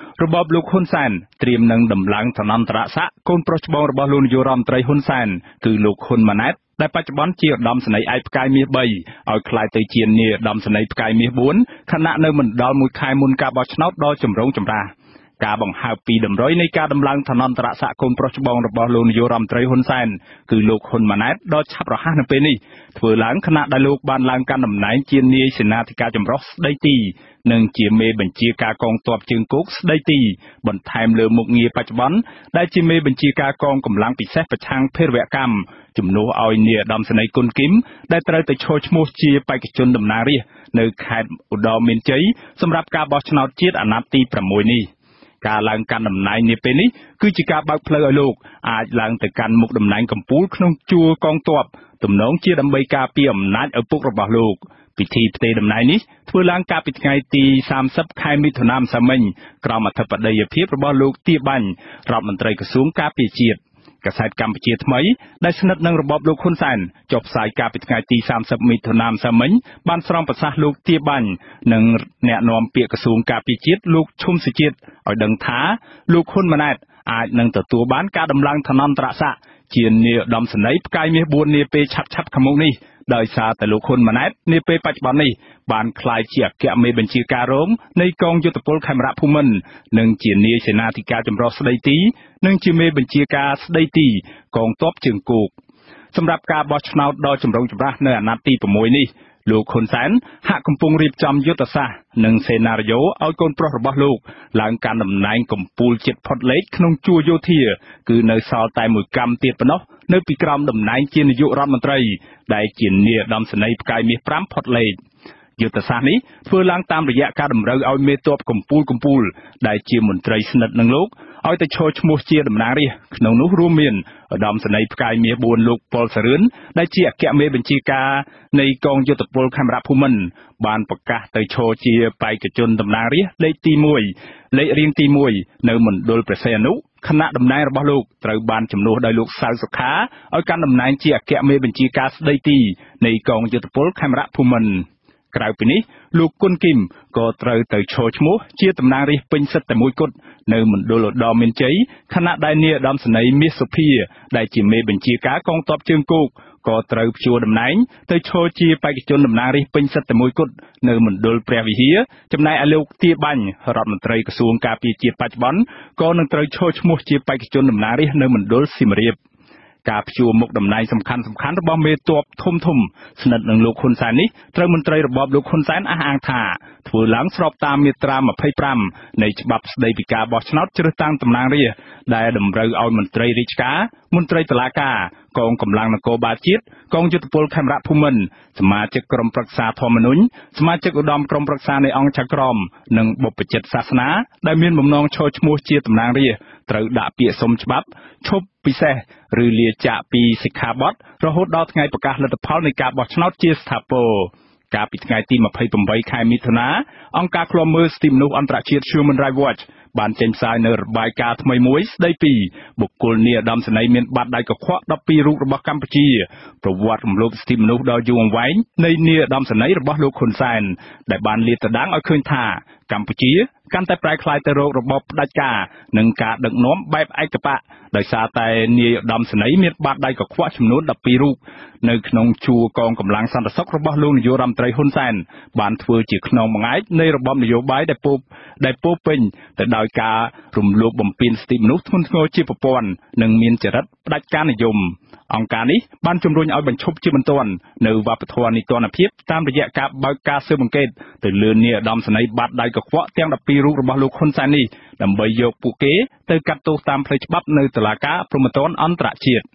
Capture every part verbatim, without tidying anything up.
របបលោកហ៊ុនសែនត្រៀមនឹងដំឡើងឋានន្តរស័ក្តិកូនប្រុសច្បងរបស់លោកនាយករដ្ឋមន្ត្រីហ៊ុនសែនគឺលោកហ៊ុនម៉ាណែតដែលបច្ចុប្បន្នជាឧត្តមសេនីយ៍ឯកផ្កាយមាសបីឲ្យក្លាយទៅជានាយឧត្តមសេនីយ៍ផ្កាយមាសបួនខណៈនៅមិនដល់មួយខែមុនការបោះឆ្នោតដ៏ចម្រូងចម្រាសការបង្ហើបពីតម្រុយនៃការដំឡើងឋានន្តរស័ក្តិកូនប្រុសច្បងរបស់លោកនាយករដ្ឋមន្ត្រីហ៊ុនសែនគឺលោកហ៊ុនម៉ាណែតដ៏ឆាប់រហ័សនៅពេលនេះធ្វើឡើងខណៈដែលលោកបានឡើងកាន់តំណែងជានាយសេនាធិការចម្រុះស្ដីទីនិងជាមេបញ្ជាការកងទ័ពជើងគោកស្ដីទីបន្ថែមលើមុខងារបច្ចុប្បន្នដែលជាមេបញ្ជាការកងកម្លាំងពិសេសប្រឆាំងភេរវកម្មជំនួសឲ្យនាយឧត្តមសេនីយ៍គុណគីមដែលត្រូវទៅឈរឈ្មោះជាបេក្ខជនតំណាងរាស្ត្រនៅខេត្តឧត្តរមានជ័យសម្រាប់ការបោះឆ្នោតជាតិអាណត្តិទីប្រាំមួយនេះការឡើងកាន់តំណែងនាពេលនេះគឺជាការបើកផ្លូវឲ្យលោកអាចឡើងទៅកាន់មុខតំណែងកំពូលក្នុងជួរកងទ័ពទំនងជាដើម្បីការពារអំណាចឪពុករបស់លោកពិធីផ្ទេរតំណែងនេះធ្វើឡើងកាលពីថ្ងៃទីសាមសិបខែមិថុនាម្សិលមិញក្រោមអធិបតីភាពរបស់លោកទាបាញ់រដ្ឋមន្ត្រីក្រសួងការពារជាតិកាសែតកម្ពុជាថ្មីដែលស្និទ្ធនឹងរបបលោកហ៊ុនសែនចុះផ្សាយកាលពីថ្ងៃទីសាមសិបមិថុនាម្សិលមិញបានស្រង់ប្រសាសន៍លោកទាបាញ់និងអ្នកនាំពាក្យក្រសួងការពារជាតិលោកឈុំសុជាតិឲ្យដឹងថាលោកហ៊ុនម៉ាណែតអាចនឹងទទួលបានការដំឡើងឋានន្តរស័ក្តិជានាយឧត្តមសេនីយ៍ផ្កាយមាសបួននាពេលឆាប់ៗខាងមុខនេះដោយសារតែលោកហ៊ុនម៉ាណែតនាពេលបច្ចុប្បន្ននេះបានក្លាយជាអគ្គមេបញ្ជាការរងនៃកងយោធពលខេមរៈភូមិន្ទនិងជានាយសេនាធិការចម្រុះស្ដីទីនិងជាមេបញ្ជាការស្ដីទីកងទ័ពជើងគោកសម្រាប់ការបោះឆ្នោតដ៏ចម្រូងចម្រាសនៅអាណត្តិទីប្រាំមួយនេះលោកហ៊ុនសែនហាក់កំពុងរៀបចំយុទ្ធសាស្ត្រនិងសេណារីយ៉ូឲ្យកូនប្រុសរបស់លោកឡើងកាន់តំណែងកំពូលជិតផុតលេខក្នុងជួរយោធាគឺនៅសល់តែមួយកម្មទៀតប៉ុណ្ណោះនៅពីក្រោមតំណែងជានាយករដ្ឋមន្ត្រីដែលជានាយឧត្តមសេនីយ៍ផ្កាយមាសប្រាំផុតលេខយុទ្ធសាស្ត្រនេះធ្វើឡើងតាមរយៈការតម្រូវឲ្យមេទ័ពកំពូលកំពូលដែលជាមន្ត្រីស្និទ្ធនឹងលោកឲ្យទៅឈរឈ្មោះជាតំណាងរាស្ត្រក្នុងនោះរួមមានឧត្តមសេនីយ៍ផ្កាយមាសបួនលោកប៉ុលសរឿនដែលជាអគ្គមេបញ្ជាការនៃកងយោធពលខេមរៈភូមិន្ទបានប្រកាសទៅឈរជាបេក្ខជនតំណាងរាស្ត្រលេខទីមួយលេខរៀងទីមួយនៅមណ្ឌលព្រះសីហនុគណៈតំណែងរបស់លោកត្រូវបានជំនួសដោយលោកសៅសុខាឲ្យកាន់តំណែងជាអគ្គមេបញ្ជាការស្ដីទីនៃកងយោធពលខេមរៈភូមិន្ទក្រៅពីនេះលោកគុណគីមក៏ត្រូវទៅឈរឈ្មោះជាតំណាងរាស្ត្រពេញសិទ្ធិតែមួយគត់នៅមណ្ឌលឧត្តរមានជ័យខណៈដែលនាយឧត្តមសេនីយ៍មាសសុភាដែលជាមេបញ្ជាការកងទ័ពជើងគោកក៏ត្រូវព្យួរតំណែងទៅឈរជាបេក្ខជនតំណាងរាស្ត្រពេញសិទ្ធិតែមួយគត់នៅមណ្ឌលព្រះវិហារចំណែកឯលោកទាបាញ់រដ្ឋមន្ត្រីក្រសួងការពារជាតិបច្ចុប្បន្នក៏នឹងត្រូវឈរឈ្មោះជាបេក្ខជនតំណាងរាស្ត្រនៅមណ្ឌលសៀមរាបការព្យួរមុខតំណែងសំខាន់សំខាន់របស់មេទ័ពធំធំស្និទ្ធនឹងលោកហ៊ុនសែននេះត្រូវមន្ត្រីរបបលោកហ៊ុនសែនអះអាងថាធ្វើឡើងស្របតាមមាត្រាម្ភៃប្រាំនៃច្បាប់ស្តីពីការបោះឆ្នោតជ្រើសតាំងតំណាងរាស្ត្រដែលតម្រូវឲ្យមន្ត្រីរាជការមន្ត្រីតុលាការកងកម្លាំងនគរបាលជាតិកងយោធពលខេមរៈភូមិន្ទសមាជិកក្រុមប្រឹក្សាធម្មនុញ្ញសមាជិកឧត្តមក្រុមប្រឹក្សានៃអង្គចក្រមនិងបុព្វជិតសាសនាដែលមានបំណងឈរឈ្មោះជាតំណាងរាស្ត្រត្រូវដាក់ពាក្យសុំច្បាប់ឈប់ពិសេសឬលាចាកពីសិក្ខាបទរហូតដល់ថ្ងៃប្រកាសលទ្ធផលនៃការបោះឆ្នោតជាស្ថាពរកាលពីថ្ងៃទីម្ភៃប្រាំបីខែមិថុនាអង្គការឃ្លាំមើលសិទ្ធិមនុស្សអន្តរជាតិ Human Rights Watch បានចេញផ្សាយនៅរបាយការណ៍ថ្មីមួយស្ដីពីបុគ្គលនាយឧត្តមសេនីយ៍មានបាតដៃកខ្វក់ដប់ពីររូបរបស់កម្ពុជាប្រវត្តិរំលោភសិទ្ធិមនុស្សដ៏យូរអង្វែងនៃនាយឧត្តមសេនីយ៍របស់លោកហ៊ុនសែនដែលបានលាតត្រដាងឲ្យឃើញថាកម្ពុជាកាន់តែប្រែក្លាយទៅរករបបផ្ដាច់ការនិងការដឹកនាំបែបឯកបកដោយសារតែនាយឧត្តមសេនីយ៍មានបាតដៃកខ្វក់ចំនួនដប់ពីររូបនៅក្នុងជួរកងកម្លាំងសន្តិសុខរបស់លោកនាយករដ្ឋមន្ត្រីហ៊ុនសែនបានធ្វើជាខ្នងបង្អែកនៃរបបនយោបាយដែលពោដែលពោពេញទៅដោយការរំលោភបំពានសិទ្ធិមនុស្សធ្ងន់ធ្ងរជាប្រព័ន្ធនិងមានចរិតផ្ដាច់ការនិយមអង្គការនេះបានជំរុញឲ្យបញ្ឈប់ជាបន្ទាន់នៅវប្បធម៌នីតិរដ្ឋភាពតាមរយៈការបើកការស៊ើបអង្កេតទៅលើនាយឧត្តមសេនីយ៍បាតដៃកខ្វក់ទាំងដប់ពីររូបរបស់លោកហ៊ុនសែននេះដើម្បីយកពួកគេទៅកាត់ទោសតាមផ្លូវច្បាប់នៅតុលាការព្រហ្មទណ្ឌអន្តរជាតិ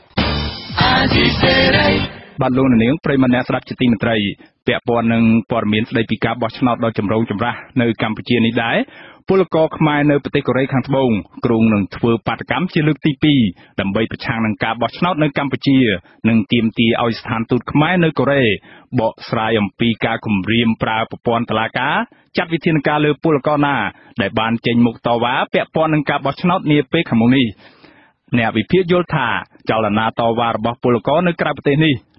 បាទលោកនាងប្រិមនៈស្ដាប់ជាទីមេត្រីពាក់ព័ន្ធនឹងព័ត៌មានស្ដីពីការបោះឆ្នោតដ៏ចម្រូងចម្រាសនៅកម្ពុជានេះដែរពលករខ្មែរនៅប្រទេសកូរ៉េខាងត្បូងគ្រោងនឹងធ្វើបាតកម្មជាលើកទីពីរដើម្បីប្រឆាំងនឹងការបោះឆ្នោតនៅកម្ពុជានិងទាមទារឲ្យស្ថានទូតខ្មែរនៅកូរ៉េបកស្រាយអំពីការគំរាមប្រើប្រព័ន្ធតុលាការចាត់វិធានការលើពលករណាដែលបានចេញមុខតវ៉ាពាក់ព័ន្ធនឹងការបោះឆ្នោតនាពេលខាងមុខនេះអ្នកវិភាគយល់ថាចលនាតវ៉ារបស់ពលករនៅក្រៅប្រទេសនេះ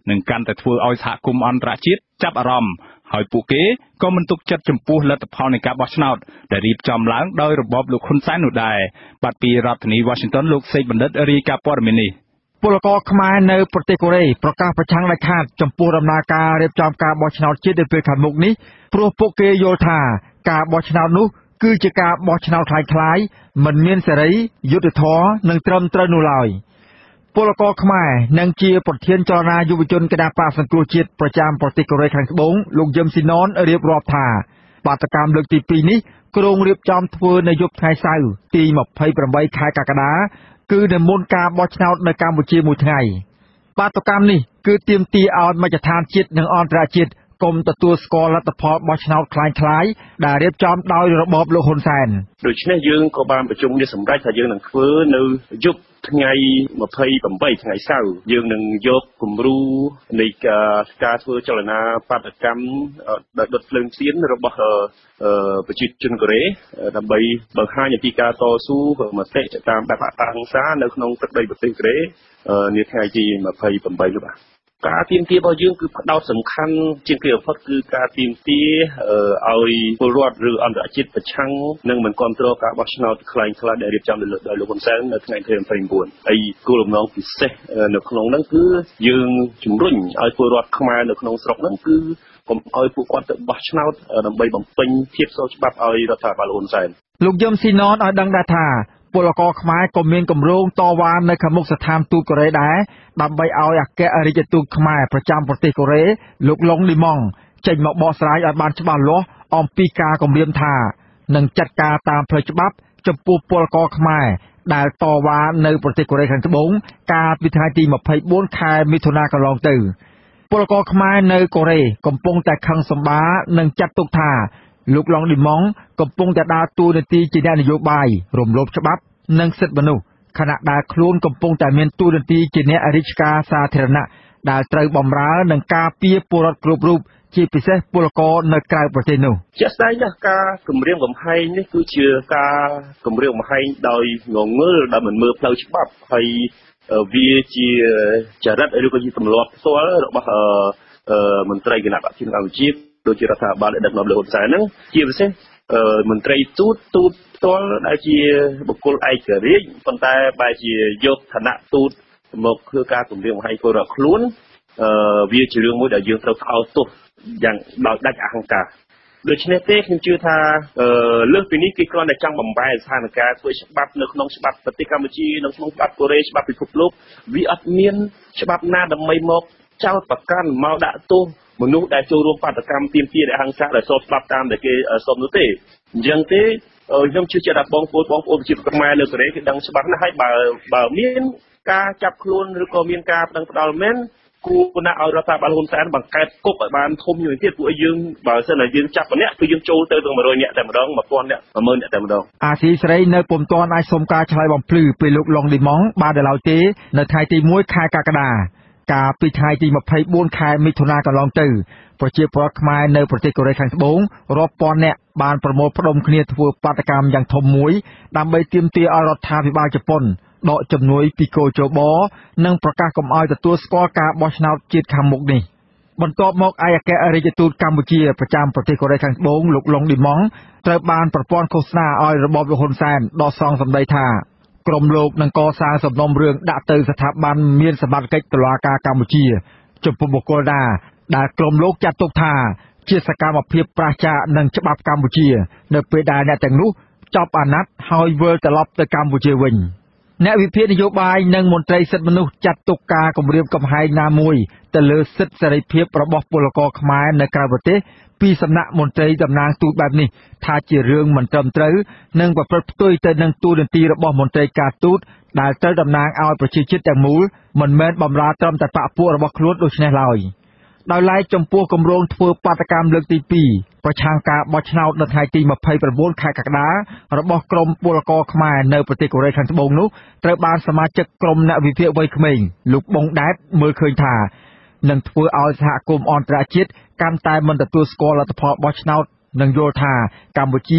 នឹងកាន់តែធ្វើឲ្យសហគមន៍អន្តរជាតិចាប់អារម្មណ៍ហើយពួកគេក៏មិនទុកចិត្តចំពោះលទ្ធផលនៃការបោះឆ្នោតដែលរៀបចំឡើងដោយរបបលោកហ៊ុនសែននោះដែរបាទពីរដ្ឋធានី Washington លោកសេកបណ្ឌិតរាយការណ៍ព័ត៌មាននេះពលករខ្មែរនៅប្រទេសកូរ៉េប្រកាសប្រឆាំងដាច់ខាតចំពោះដំណើរការរៀបចំការបោះឆ្នោតជាតិនៅពេលខាងមុខនេះព្រោះពួកគេយល់ថាការបោះឆ្នោតនោះគឺជាការបោះឆ្នោតคล้ายៗមិនមានសេរីយុត្តិធម៌និងត្រឹមត្រូវនោះឡើយពលករខ្មែរនិងជាប្រធានចលនាយុវជនគណបក្សសង្គ្រោះជាតិប្រចាំប្រទេសកូរ៉េខាងត្បូងលោកយឹមស៊ីណនរៀបរាប់ថាបាតកម្មលើកទីពីរនេះគ្រោងរៀបចំធ្វើនៅយប់ថ្ងៃសៅរ៍ទីម្ភៃប្រាំបីខែកក្កដាគឺនៅមុនការបោះឆ្នោតនៅកម្ពុជាមួយថ្ងៃបាតកម្មនេះគឺទាមទារឲ្យមជ្ឈដ្ឋានជាតិនិងអន្តរជាតិគុំទទួលស្គាល់លទ្ធផលបោះឆ្នោតคล้ายៗដែលរៀបចំដោយរបបលោកហ៊ុនសែនដូច្នេះយើងក៏បានប្រជុំនេះសម្រេចថាយើងនឹងធ្វើនៅយប់ថ្ងៃម្ភៃប្រាំបីថ្ងៃសៅរ៍យើងនឹងយកគំរូនៃការធ្វើចលនាបាតកម្មដោយដុតភ្លើងទៀនរបស់ប្រជាជនកូរ៉េដើម្បីបង្ហាញពីការតស៊ូមតិតាមបែបអហិង្សានៅក្នុងទឹកដីប្រទេសកូរ៉េនាថ្ងៃទីម្ភៃប្រាំបីនោះបាទការទាមទាររបស់យើងគឺផ្ដោតសំខាន់ជាងគេបំផុតគឺការទាមទារឲ្យពលរដ្ឋឬអន្តរជាតិប្រឆាំងនិងមិនគ្រប់គ្រងការបោះឆ្នោតខ្លាំងខ្លាដែលរៀបចំដោយលោកហ៊ុនសែននៅថ្ងៃទីម្ភៃប្រាំ៩ហើយគោលបំណងពិសេសនៅក្នុងនោះគឺយើងជំរុញឲ្យពលរដ្ឋខ្មែរនៅក្នុងស្រុកនោះគឺកុំឲ្យពួកគាត់ទៅបោះឆ្នោតដើម្បីបំពេញភាពស្របច្បាប់ឲ្យរដ្ឋាភិបាលហ៊ុនសែនលោកយឹមស៊ីណនឲ្យដឹងដែរថាពលករខ្មែរក៏មានគម្រោងតវ៉ានៅខាងមុខស្ថានទូតកូរ៉េដែរដើម្បីឲ្យអគ្គរដ្ឋទូតខ្មែរប្រចាំប្រទេសកូរ៉េលោកឡុងលីម៉ង់ចេញមកបកស្រាយឲ្យបានច្បាស់លាស់អំពីការគម្រាមថានឹងចាត់ការតាមផ្លូវច្បាប់ចំពោះពលករខ្មែរដែលតវ៉ានៅប្រទេសកូរ៉េខាងត្បូងកាលពីថ្ងៃទីម្ភៃបួនខែមិថុនាកន្លងទៅពលករខ្មែរនៅកូរ៉េកំពុងតែខឹងសម្បានិងចាត់ទុកថាលោកឡុងឌីម៉ង់កំពុងតែដើរតួនាទីជាអ្នកនយោបាយរំលោភច្បាប់និងសិទ្ធិមនុស្សខណៈដែលខ្លួនកំពុងតែមានតួនាទីជាអ្នករាជការសាធារណៈដែលត្រូវបម្រើនឹងការពារពលរដ្ឋគ្រប់រូបជាពិសេសពលករនៅក្រៅប្រទេសនោះជាក់ស្ដែងណាស់ការគម្រាមកំហែងនេះគឺជាការគម្រាមកំហែងដោយងងឹលដែលមិនមើលផ្លូវច្បាប់ហើយវាជាចរិតឬក៏ជាទម្លាប់ផ្ទាល់របស់មន្ត្រីគណៈបក្សជាតិកម្ពុជាដូចជារដ្ឋាភិបាលដែលដឹកនាំលោកហ៊ុនសែនហ្នឹងជាពិសេសមន្ត្រីទូតទូតផ្ទាល់ដែលជាបុគ្គលឯករាជ្យប៉ុន្តែបែរជាយកឋានៈទូតមកធ្វើការគម្រាមកំហែងពលរដ្ឋខ្លួនវាជារឿងមួយដែលយើងត្រូវថ្កោលទោសយ៉ាងដោយដាច់អហង្ការដូច្នេះទេខ្ញុំជឿថាលើសពីនេះគេគ្រាន់តែចង់បំបែកស្ថានភាពធ្វើច្បាប់នៅក្នុងច្បាប់ប្រទេសកម្ពុជានៅក្នុងច្បាប់កូរ៉េច្បាប់ពិភពលោកវាអត់មានច្បាប់ណាដើម្បីមកចោទប្រកាន់មកដាក់ទោសមនុស្សដែលចូលរួមបាតកម្មទាមទារអហិង្សាដែលស្របច្បាប់តាមដែលគេសុំនោះទេអញ្ចឹងទេខ្ញុំជឿជាក់ថាបងប្អូនបងប្អូនប្រជាជនខ្មែរនៅកូរ៉េគេដឹងច្បាស់ណាស់ហើយបើបើមានការចាប់ខ្លួនឬក៏មានការប្តឹងផ្តល់មែនគួរណាស់ឲ្យរដ្ឋាភិបាលហ៊ុនសែនបង្កើតគុកឲ្យបានធំជាងនេះទៀតពួកយើងបើសិនតែយើងចាប់ម្នាក់គឺយើងចូលទៅទាំងមួយរយនាក់តែម្ដងមួយពាន់នាក់មួយម៉ឺននាក់តែម្ដងអាស៊ីសេរីនៅពុំទាន់អាចសុំការឆ្លើយបំភ្លឺពីលោកឡុងឌីម៉ង់បានដល់ឡើយទេនៅថ្ងៃទីមួយខែកក្កដាកាលពីថ្ងៃទីម្ភៃបួនខែមិថុនាកន្លងទៅប្រជាពលរដ្ឋខ្មែរនៅប្រទេសកូរ៉េខាងត្បូងរាប់ពាន់នាក់បានប្រមូលផ្ដុំគ្នាធ្វើបាតកម្មយ៉ាងធំមួយដើម្បីទាមទារឲ្យរដ្ឋាភិបាលជប៉ុនដកជំនួយពីកូជបនិងប្រកាសកុំឲ្យទទួលស្គាល់ការបោះឆ្នោតជាតិខាងមុខនេះបន្ទាប់មកឯកអគ្គរដ្ឋទូតកម្ពុជាប្រចាំប្រទេសកូរ៉េខាងត្បូងលោកឡុងឌីម៉ង់ត្រូវបានប្រព័ន្ធឃោសនាឲ្យរបបលោកហ៊ុនសែនដកសងសម្ដីថាក្រុមលោកនឹងកសាងសំណុំរឿងដាក់ទៅស្ថាប័នមានសមត្ថកិច្ចតុលាការកម្ពុជាចំពោះបុគ្គលណាដែលក្រុមលោកចាត់ទុកថាជាសកម្មភាពប្រឆាំងនឹងច្បាប់កម្ពុជានៅពេលដែលអ្នកទាំងនោះចប់អាណត្តិហើយវិលត្រឡប់ទៅកម្ពុជាវិញអ្នកវិភាគនយោបាយនិងមន្ត្រីសិទ្ធិមនុស្សចាត់ទុកការគម្រាមកំហែងណាមួយទៅលើសិទ្ធិសេរីភាពរបស់ពលករខ្មែរនៅក្រៅប្រទេសពីសំណាក់មន្ត្រីតំណាងទូតបែបនេះថាជារឿងមិនត្រឹមត្រូវនិងប្រព្រឹត្តផ្ទុយទៅនឹងទូនាទីរបស់មន្ត្រីការទូតដែលត្រូវតំណាងឲ្យប្រជាជាតិទាំងមូលមិនមែនបម្រើត្រឹមតែបកពួករបស់ខ្លួនដូច្នេះឡើយដោយឡែកចំពោះគម្រោងធ្វើបាតកម្មលើកទីពីរប្រឆាំងការបោះឆ្នោតនៅថ្ងៃទីម្ភៃប្រាំបួនខែកក្កដារបស់ក្រុមពលករខ្មែរនៅប្រទេសកូរ៉េខាងត្បូងនោះត្រូវបានសមាជិកក្រុមអ្នកវិភាគវ័យក្មេងលោកប៊ុងដែតមើលឃើញថានឹងធ្វើឲ្យសហគមន៍អន្តរជាតិកាន់តែមិនទទួលស្គាល់លទ្ធផលបោះឆ្នោតនិងយល់ថាកម្ពុជា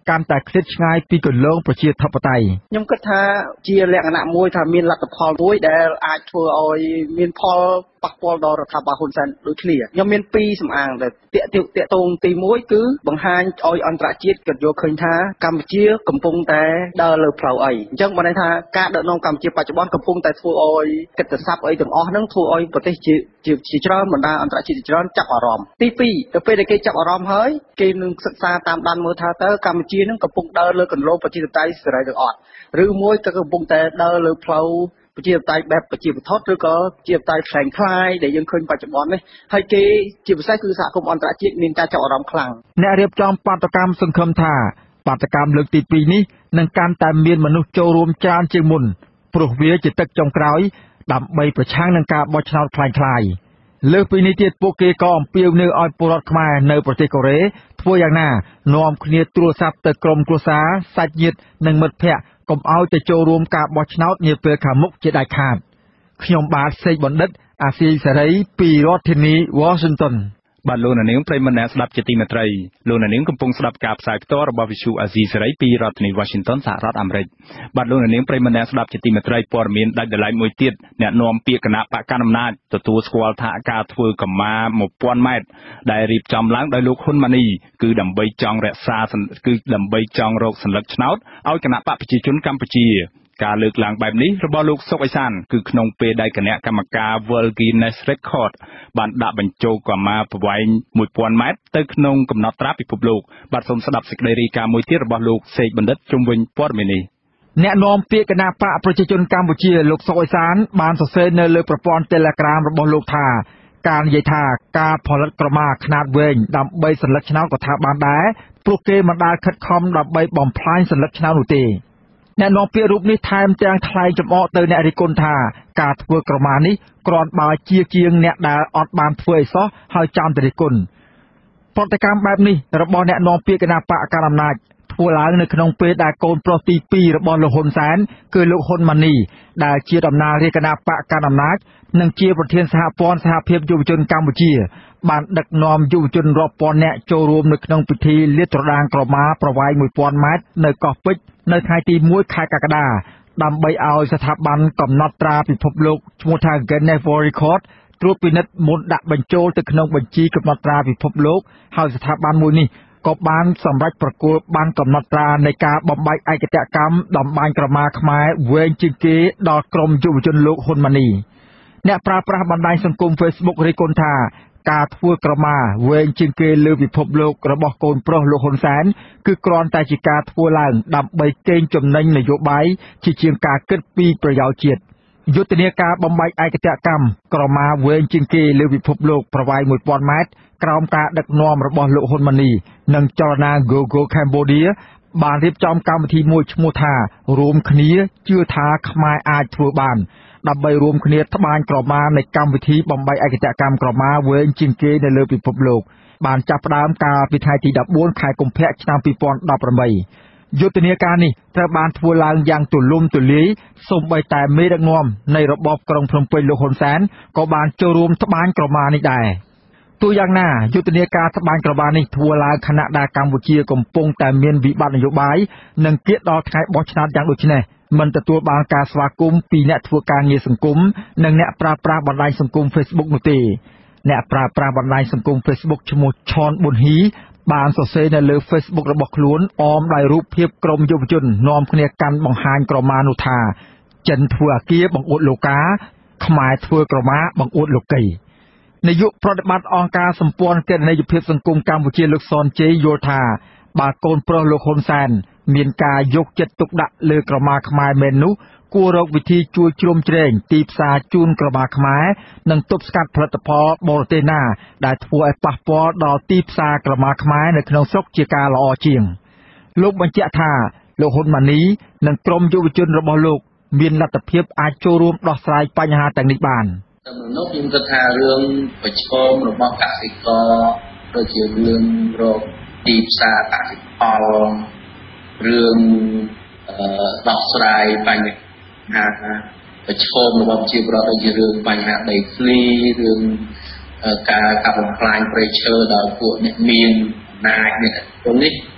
កាន់តែខ្ជិតឆ្ងាយពីគន្លងប្រជាធិបតេយ្យខ្ញុំគិតថាជាលក្ខណៈមួយថាមានលទ្ធផលមួយដែលអាចធ្វើឲ្យមានផលប៉ះពាល់ដល់រដ្ឋាភិបាលហ៊ុនសែនដូចគ្នាខ្ញុំមានពីរសំអាងដែលតាក់តាក់ទងទីមួយគឺបង្ហាញឲ្យអន្តរជាតិគាត់យល់ឃើញថាកម្ពុជាកំពុងតែដើរលើផ្លូវអីអញ្ចឹងបានន័យថាការដឹកនាំកម្ពុជាបច្ចុប្បន្នកំពុងតែធ្វើឲ្យកិត្តិស័ព្ទអីទាំងអស់ហ្នឹងធ្វើឲ្យប្រទេសជាជាច្រើនបណ្ដាអន្តរជាតិជាច្រើនចាប់អារម្មណ៍ទីពីរទៅពេលដែលគេចាប់អារម្មណ៍ហើយគេនឹងសិក្សាតាមដានមើលថាតើកម្ពុជានឹងកំពុងដើរលើគន្លងប្រជាធិបតេយ្យសេរីឬអត់ឬមួយក៏កំពុងតែដើរលើផ្លូវប្រជាធិបតេយ្យបែបប្រជាធិបតេយ្យឬក៏ជាផ្ទៃផ្សេងខ្លាយដែលយើងឃើញបច្ចុប្បន្ននេះហើយគេជាពិសេសគឺសហគមន៍អន្តរជាតិមានការចាប់អារម្មណ៍ខ្លាំងអ្នករៀបចំបាតុកម្មសង្ឃឹមថាបាតុកម្មលើកទីពីរនេះនឹងកាន់តែមានមនុស្សចូលរួមច្រើនជាងមុនព្រោះវាជាទឹកចុងក្រោយដើម្បីប្រឆាំងនឹងការបោះឆ្នោតคล้ายៗលើសពីនេះទៀតពួកគេក៏អំពាវនាវឲ្យពលរដ្ឋខ្មែរនៅប្រទេសកូរ៉េធ្វើយ៉ាងណានាំគ្នាទូរស័ព្ទទៅក្រុមគ្រួសារសាច់ញាតិនិងមិត្តភ័ក្តិកុំឲ្យទៅចូលរួមការបោះឆ្នោតនាពេលខាងមុខជាដាច់ខាតខ្ញុំបាទសេកបណ្ឌិតអាស៊ីសេរីពីរដ្ឋធានី Washington បាទលោកនាងប្រិយមិត្តអ្នកស្ដាប់ជាទីមេត្រីលោកនាងកំពុងស្ដាប់ការផ្សាយផ្ទាល់របស់ Visu Asia សេរីពីរដ្ឋធានី Washington សហរដ្ឋអាមេរិកបាទលោកនាងប្រិយមិត្តអ្នកស្ដាប់ជាទីមេត្រីព័ត៌មានដាច់ដライមួយទៀតអ្នកនាំពាក្យគណៈបកកណ្ដាលអំណាចទទួលស្គាល់ថាការធ្វើកម្មាមួយពាន់ម៉ែត្រដែលរៀបចំឡើងដោយលោកហ៊ុនម៉ាណីគឺដើម្បីចង់រក្សាគឺដើម្បីចង់រកសัญลักษณ์ឆ្នោតឲ្យគណៈបកប្រជាជនកម្ពុជាការលើកឡើងបែបនេះរបស់លោកសុកអេសានគឺក្នុងពេលដែលគណៈកម្មការ World Guinness Record បានដាក់បញ្ចូលកម្មាប្រវែងមួយពាន់ម៉ែត្រទៅក្នុងកំណត់ត្រាពិភពលោកបាទសូមស្ដាប់សេចក្តីរាយការណ៍មួយទៀតរបស់លោកសេកបណ្ឌិតជុំវិញព័ត៌មាននេះអ្នកនាំពាក្យគណៈបកប្រជាជនកម្ពុជាលោកសុកអេសានបានសរសេរនៅលើប្រព័ន្ធ Telegram របស់លោកថាការនិយាយថាការផលិតក្រមាខ្នាតវែងដើម្បីសัญลักษณ์ឆ្នោតក៏ថាបានដែរព្រោះគេមិនដែលខិតខំដើម្បីបំផ្លាញសัญลักษณ์ឆ្នោតនោះទេអ្នកនាំពាក្យរូបនេះថែមទាំងថ្លែងចំអកទៅអ្នករិះគន់ថាការធ្វើក្រមានេះគ្រាន់បើជាជាងអ្នកដែលអត់បានធ្វើអីសោះហើយចាំតែរិះគន់ប្រតិកម្មបែបនេះរបស់អ្នកនាំពាក្យគណៈបកកណ្ដាលអំណាចធ្វើឡើងនៅក្នុងពេលដែលកូនប្រុសទីពីររបស់លោកហ៊ុនសែនគឺលោកហ៊ុនម៉ាណីដែលជាតំណាងរាជគណៈបកកណ្ដាលអំណាចនិងជាប្រធានសហព័ន្ធសហភាពយុវជនកម្ពុជាបានដឹកនាំយុវជនរាប់ពាន់នាក់ចូលរួមនៅក្នុងពិធីលាតត្រដាងក្រមាប្រវែងមួយពាន់ម៉ែត្រនៅកោះពេជ្រនៅថ្ងៃទីមួយខែកក្កដាដើម្បីឲ្យស្ថាប័នកំណត់ត្រាពិភពលោកឈ្មោះថា Guinness World Record ត្រួតពិនិត្យមុនដាក់បញ្ចូលទៅក្នុងបញ្ជីកំណត់ត្រាពិភពលោកហើយស្ថាប័នមួយនេះក៏បានសម្រេចប្រគល់បានកំណត់ត្រានៃការបំបែកឯកតកម្មតម្បាញក្រមាខ្មែរវែងជាងគេដល់ក្រុមយុវជនលោកហ៊ុនម៉ាណីអ្នកប្រើប្រាស់បណ្ដាញសង្គម Facebook រិះគន់ថាការធ្វើក្រមាវែងជាងគេលើពិភពលោករបស់កូនប្រុសលោកហ៊ុនសែនគឺគ្រាន់តែជាការធ្វើឡើងដើម្បីកេងចំណេញនយោបាយជាជាងការគិតពីប្រយោជន៍ជាតិយុទ្ធនាការបំបែកឯកតកម្មក្រមាវែងជាងគេលើពិភពលោកប្រវែងមួយពាន់ម៉ែត្រក្រោមការដឹកនាំរបស់លោកហ៊ុនម៉ាណីនិងចលនា Go Go Cambodia បានរៀបចំកម្មវិធីមួយឈ្មោះថារួមគ្នាជឿថាខ្មែរអាចធ្វើបានដើម្បីរួមគ្នាត្បាញក្រមានៃកម្មវិធីបំបែកឯកតកម្មក្រមាវែងជាងគេនៅលើពិភពលោកបានចាប់ផ្ដើមកាលពីថ្ងៃទីដប់បួនខែកុម្ភៈឆ្នាំពីរពាន់ដប់ប្រាំបីយុទ្ធនាការនេះត្រូវបានធ្វើឡើងយ៉ាងទូលំទូលាយសូម្បីតែមេដឹកនាំនៃរបបក្រុងភ្នំពេញលោកហ៊ុនសែនក៏បានចូលរួមត្បាញក្រមានេះដែរទោះយ៉ាងណាយុទ្ធនាការត្បាញក្រមានេះធ្វើឡើងខណៈដែលកម្ពុជាកំពុងតែមានវិបត្តិនយោបាយនិងគៀកដល់ថ្ងៃបោះឆ្នោតយ៉ាងដូចនេះមិនទទួលបានការស្វាគមន៍ពីអ្នកធ្វើការងារសង្គមនិងអ្នកប្រើប្រាស់បណ្ដាញសង្គម Facebook នោះទេអ្នកប្រើប្រាស់បណ្ដាញសង្គម Facebook ឈ្មោះឆនប៊ុនហ៊ីបានសរសេរនៅលើ Facebook របស់ខ្លួនអមដោយរូបភាពក្រុមយុវជននាំគ្នាកាន់បង្ហាញក្រមានោះថាចិនធ្វើអាគារបង្អួតលោកាខ្មែរធ្វើក្រមាបង្អួតលោកីនាយកប្រតិបត្តិអង្គការសម្ព័ន្ធគណនេយ្យភាពសង្គមកម្ពុជាលោកសនជ័យយល់ថាបើកូនប្រុសលោកហ៊ុនសែនមានការយកចិត្តទុកដាក់លើក្រមាខ្មែរមែននោះគួររកវិធីជួយជ្រោមជ្រែងទីផ្សារជូនក្រមាខ្មែរនិងទប់ស្កាត់ផលិតផលបរទេសណាដែលធ្វើឲ្យប៉ះពាល់ដល់ទីផ្សារក្រមាខ្មែរនៅក្នុងស្រុកជាការល្អជាងលោកបញ្ជាក់ថាលោកហ៊ុនម៉ាណីនិងក្រុមយុវជនរបស់លោកមានលទ្ធភាពអាចចូលរួមដោះស្រាយបញ្ហាទាំងនេះបានតាមនោះខ្ញុំគិតថារឿងប្រឈមរបស់កសិករដូចជារឿងរកទីផ្សារកសិផលរឿងដោះស្រាយបញ្ហាប្រឈមរបស់ប្រជាពលរដ្ឋដូចជារឿងបញ្ហាដីធ្លីរឿងការកាប់បំផ្លាញព្រៃឈើដោយពួកអ្នកមានអំណាចនេះពលនេះ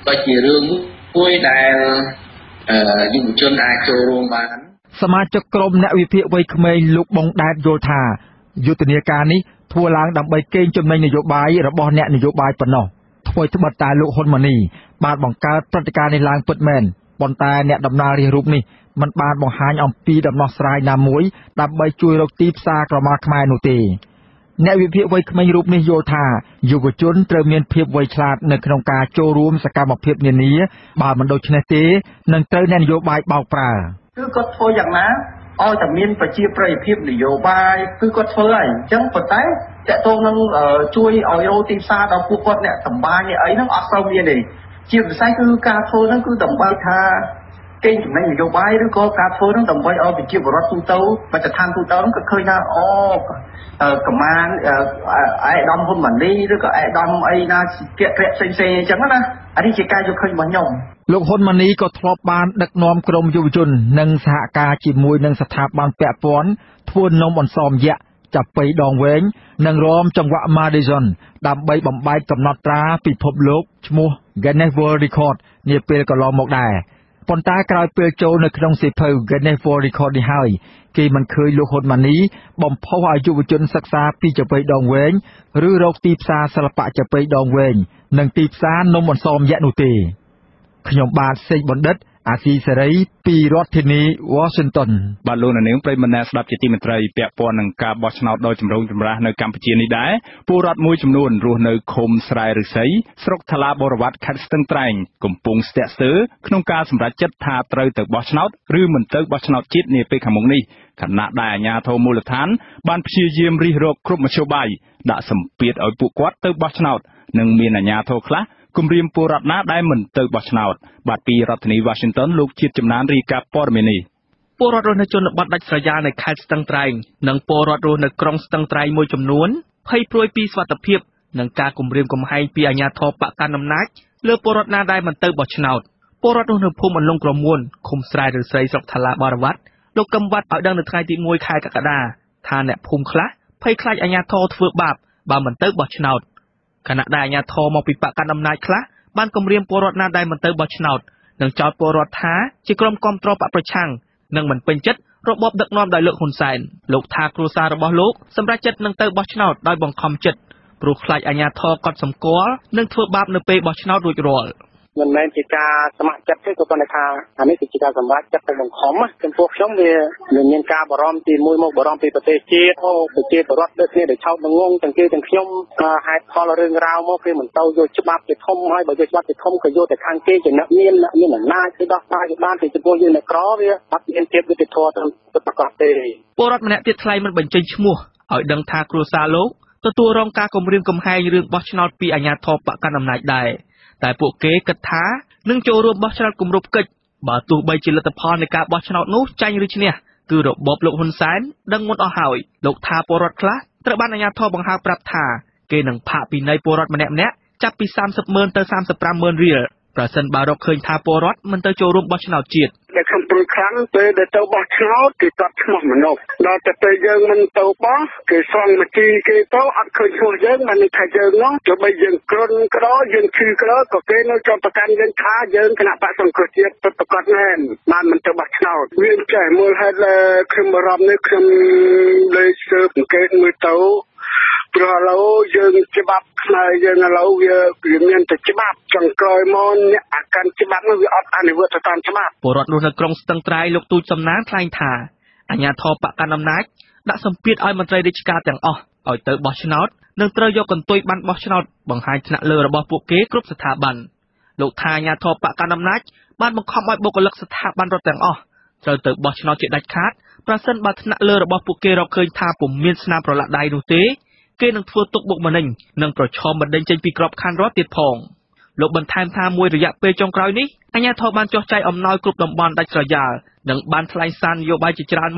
ก็ជារឿងមួយដែលយុវជនអាចចូលរួមបានសមាជិកក្រុមអ្នកវិភាគវ័យក្មេងលោកបងដែតយល់ថាយុទ្ធនាការនេះធ្វើឡើងដើម្បីកេងចំណេញនយោបាយរបស់អ្នកនយោបាយប៉ុណ្ណោះធ្វើត្បិតតែលោកហ៊ុនម៉ាណីបានបង្កើតព្រឹត្តិការណ៍នេះឡើងពិតមែនប៉ុន្តែអ្នកដំណើររាជរូបនេះមិនបានបង្ហាញអំពីដំណោះស្រាយណាមួយដើម្បីជួយរកទីផ្សារក្រមាខ្មែរនោះទេអ្នកវិភាគវ័យក្មេងរូបនេះយល់ថាយុវជនត្រូវមានភាពវៃឆ្លាតនៅក្នុងការចូលរួមសកម្មភាពនានាបើមិនដូច្នេះទេនឹងត្រូវអ្នកនយោបាយបោកប្រើគឺគាត់ធ្វើយ៉ាងណាឲ្យតែមានប្រជាប្រិយភាពនយោបាយគឺគាត់ធ្វើហើយអញ្ចឹងប៉ុន្តែតកតងនឹងជួយឲ្យរកទីផ្សារដល់ពួកគាត់អ្នកសម្បាញអីហ្នឹងអត់សូវមានទេជាពិសេសគឺការធ្វើហ្នឹងគឺដើម្បីថាកេងចំណេញនយោបាយឬក៏ការធ្វើហ្នឹងដើម្បីឲ្យប្រជាពលរដ្ឋទូទៅបច្ចុប្បន្នទូទៅហ្នឹងក៏ឃើញថាអូកម្មាណអេដាមហ៊ុនម៉ាណីឬក៏អេដាមអីណាជាក់ផ្សេងផ្សេងអញ្ចឹងណាអានេះជាការយកឃើញរបស់ខ្ញុំលោកហ៊ុនម៉ាណីក៏ធ្លាប់បានដឹកនាំក្រុមយុវជននិងសហការជាមួយនឹងស្ថាប័នពាក់ព័ន្ធធ្វើនំអន្សមយក្សចាប់បីដងវែងនិងរំចង្វាក់ Madison ដើម្បីបំបែកកំណត់ត្រាពិភពលោកឈ្មោះ Guinness World Record នាពេលកន្លងមកដែរប៉ុន្តែក្រោយពេលចូលនៅក្នុងសៀវភៅ Guinness World Record នេះហើយគេមិនឃើញលោកហ៊ុនម៉ាណីបំផុសឲ្យយុវជនសិក្សាពីចាប៉ីដងវែងឬរកទីផ្សារសិល្បៈចាប៉ីដងវែងនិងទីផ្សារនំអន្សមយក្សនោះទេខ្ញុំបាទសេកបណ្ឌិតអាស៊ីសេរីពីរដ្ឋធានី Washington បាទលោកនាងប្រិយមិត្តអ្នកស្ដាប់ជាទីមេត្រីពាក់ព័ន្ធនឹងការបោះឆ្នោតដោយចម្រូងចម្រាសនៅកម្ពុជានេះដែរពលរដ្ឋមួយចំនួនរស់នៅឃុំស្រែឫស្សីស្រុកថ្លាបរវត្តខេត្តស្ទឹងត្រែងកំពុងស្ទាក់ស្ទើរក្នុងការសម្រេចចិត្តថាត្រូវទៅបោះឆ្នោតឬមិនទៅបោះឆ្នោតជាតិនាពេលខាងមុខនេះខណៈដែលអាជ្ញាធរមូលដ្ឋានបានព្យាយាមរិះរកគ្រប់មធ្យោបាយដាក់សម្ពាធឲ្យពួកគាត់ទៅបោះឆ្នោតនិងមានអាជ្ញាធរខ្លះគម្រាមពលរដ្ឋណាដែលមិនទៅបោះឆ្នោតបាទពីរដ្ឋធានី Washington លោកជាតិចំណានរាយការណ៍ព័ត៌មាននេះពលរដ្ឋរស់នៅជនបទដាច់ស្រយាលនៅខេត្តស្ទឹងត្រែងនិងពលរដ្ឋរស់នៅក្រុងស្ទឹងត្រែងមួយចំនួនភ័យព្រួយពីសុវត្ថិភាពនិងការគំរាមកំហែងពីអាជ្ញាធរបកកាន់អំណាចលើពលរដ្ឋណាដែលមិនទៅបោះឆ្នោតពលរដ្ឋរស់នៅភូមិអន្លង់ក្រមួនឃុំស្រែឫស្សីស្រុកថ្លាបរវត្តលោកកឹមវត្តឲ្យដឹងនៅថ្ងៃទីមួយខែកក្កដាថាអ្នកភូមិខ្លះភ័យខ្លាចអាជ្ញាធរធ្វើបាបបើមិនទៅបោះឆ្នោតខណៈដែលអាជ្ញាធរមកពីបកកាន់អំណាចខ្លះបានគម្រាមពលរដ្ឋណាដែលមិនទៅបោះឆ្នោតនិងចោទពលរដ្ឋថាជាក្រុមគាំទ្របកប្រឆាំងនិងមិនពេញចិត្តរបបដឹកនាំដោយលោកហ៊ុនសែនលោកថាគ្រួសាររបស់លោកសម្រេចចិត្តនឹងទៅបោះឆ្នោតដោយបង្ខំចិត្តព្រោះខ្លាចអាជ្ញាធរកត់សម្គាល់និងធ្វើបាបនៅពេលបោះឆ្នោតរួចរាល់មិនមែនជាការស្ម័គ្រចិត្តទេក៏ប៉ុន្តែថាអានេះគឺជាការសម្រេចចិត្តទៅបង្ខំចំពោះខ្ញុំវាមានការបារម្ភទីមួយមកបារម្ភពីប្រទេសជាតិអូប្រជាពលរដ្ឋដូចគ្នាដែលឆោតងងទាំងគេទាំងខ្ញុំហេតុផលរឿងរ៉ាវមកគេមិនទៅយកច្បាប់ទៅធំហើយបើយកច្បាប់ទៅធំក៏យកតែខាងគេជាអ្នកមានមានអំណាចទៅដោះស្រាយបានពីចំពោះយើងអ្នកក្រវាអត់មានភាពយុត្តិធម៌ទៅប្រកបទេពលរដ្ឋម្នាក់ទៀតថ្លែងមិនបញ្ចេញឈ្មោះឲ្យដឹងថាគ្រួសារលោកទទួលរងការគំរាមកំហែងរឿងបោះឆ្នោតពីអាជ្ញាធរបកកាន់អំណាចដែរតែពួកគេគិតថានឹងចូលរួមបោះឆ្នោតគម្រប់កិច្ចបើទោះបីជាលទ្ធផលនៃការបោះឆ្នោតនោះចាញ់ឬឈ្នះគឺរបបលោកហ៊ុនសែនដឹងមុនអស់ហើយលោកថាពលរដ្ឋខ្លះត្រូវបានអាជ្ញាធរបង្ហើបប្រាប់ថាគេនឹងផាកពិន័យពលរដ្ឋម្នាក់ម្នាក់ចាប់ពីសាមសិបម៉ឺនទៅសាមសិបប្រាំម៉ឺនរៀលប្រសិនបើរកឃើញថាពលរដ្ឋមិនទៅចូលរួមបោះឆ្នោតជាតិដែលខ្ញុំព្រួយខ្លាំងពេលដែលទៅបោះឆ្នោតគេកាត់ឈ្មោះមនុស្សដល់តែពេលយើងមិនទៅបោះគេស្វង់មកជីគេទៅអត់ឃើញឈ្មោះយើងបានន័យថាយើងនោះទោះបីយើងគ្រុនក្រយើងឈឺក្រក៏គេនៅជាប់ប្រកាន់យើងថាយើងគណៈបកសង្គ្រោះជាតិពិតប្រាកដមែនបានមិនទៅបោះឆ្នោតវាចេះមូលហេតុខ្ញុំបារម្ភនេះខ្ញុំលេខស៊ើបអង្កេតមើលទៅព្រោះឥឡូវយើងច្បាប់ខ្មែរយើងឥឡូវវាវាមានតែច្បាប់ចុងក្រោយមកអ្នកអាកាន់ច្បាប់នោះវាអត់អនុវត្តតាមច្បាប់ពលរដ្ឋនៅក្រុងស្ទឹងត្រែងលោកទូចសំណាងថ្លែងថាអាជ្ញាធរបកកាន់អំណាចដាក់សម្ពាធឲ្យមន្ត្រីរាជការទាំងអស់ឲ្យទៅបោះឆ្នោតនិងត្រូវយកកន្ទុយបានបោះឆ្នោតបង្ហាញថ្នាក់លើរបស់ពួកគេគ្រប់ស្ថាប័នលោកថាអាជ្ញាធរបកកាន់អំណាចបានបង្ខំឲ្យបុគ្គលិកស្ថាប័នរដ្ឋទាំងអស់ត្រូវទៅបោះឆ្នោតជាដាច់ខាតប្រសិនបើថ្នាក់លើរបស់ពួកគេរកឃើញថាពុំមានស្នាមប្រឡាក់ដៃនោះទេគេនឹងធ្វើទុកបុកម្នេញនិងប្រឈមបណ្តេញចេញពីក្របខ័ណ្ឌរដ្ឋទៀតផងលោកបន្ថែមថាមួយរយៈពេលចុងក្រោយនេះអាជ្ញាធរបានចុះចែកអំណោយគ្រប់តំបន់ដាច់ស្រយាលនិងបានថ្លែងសារនយោបាយជាច្រើនម៉ោង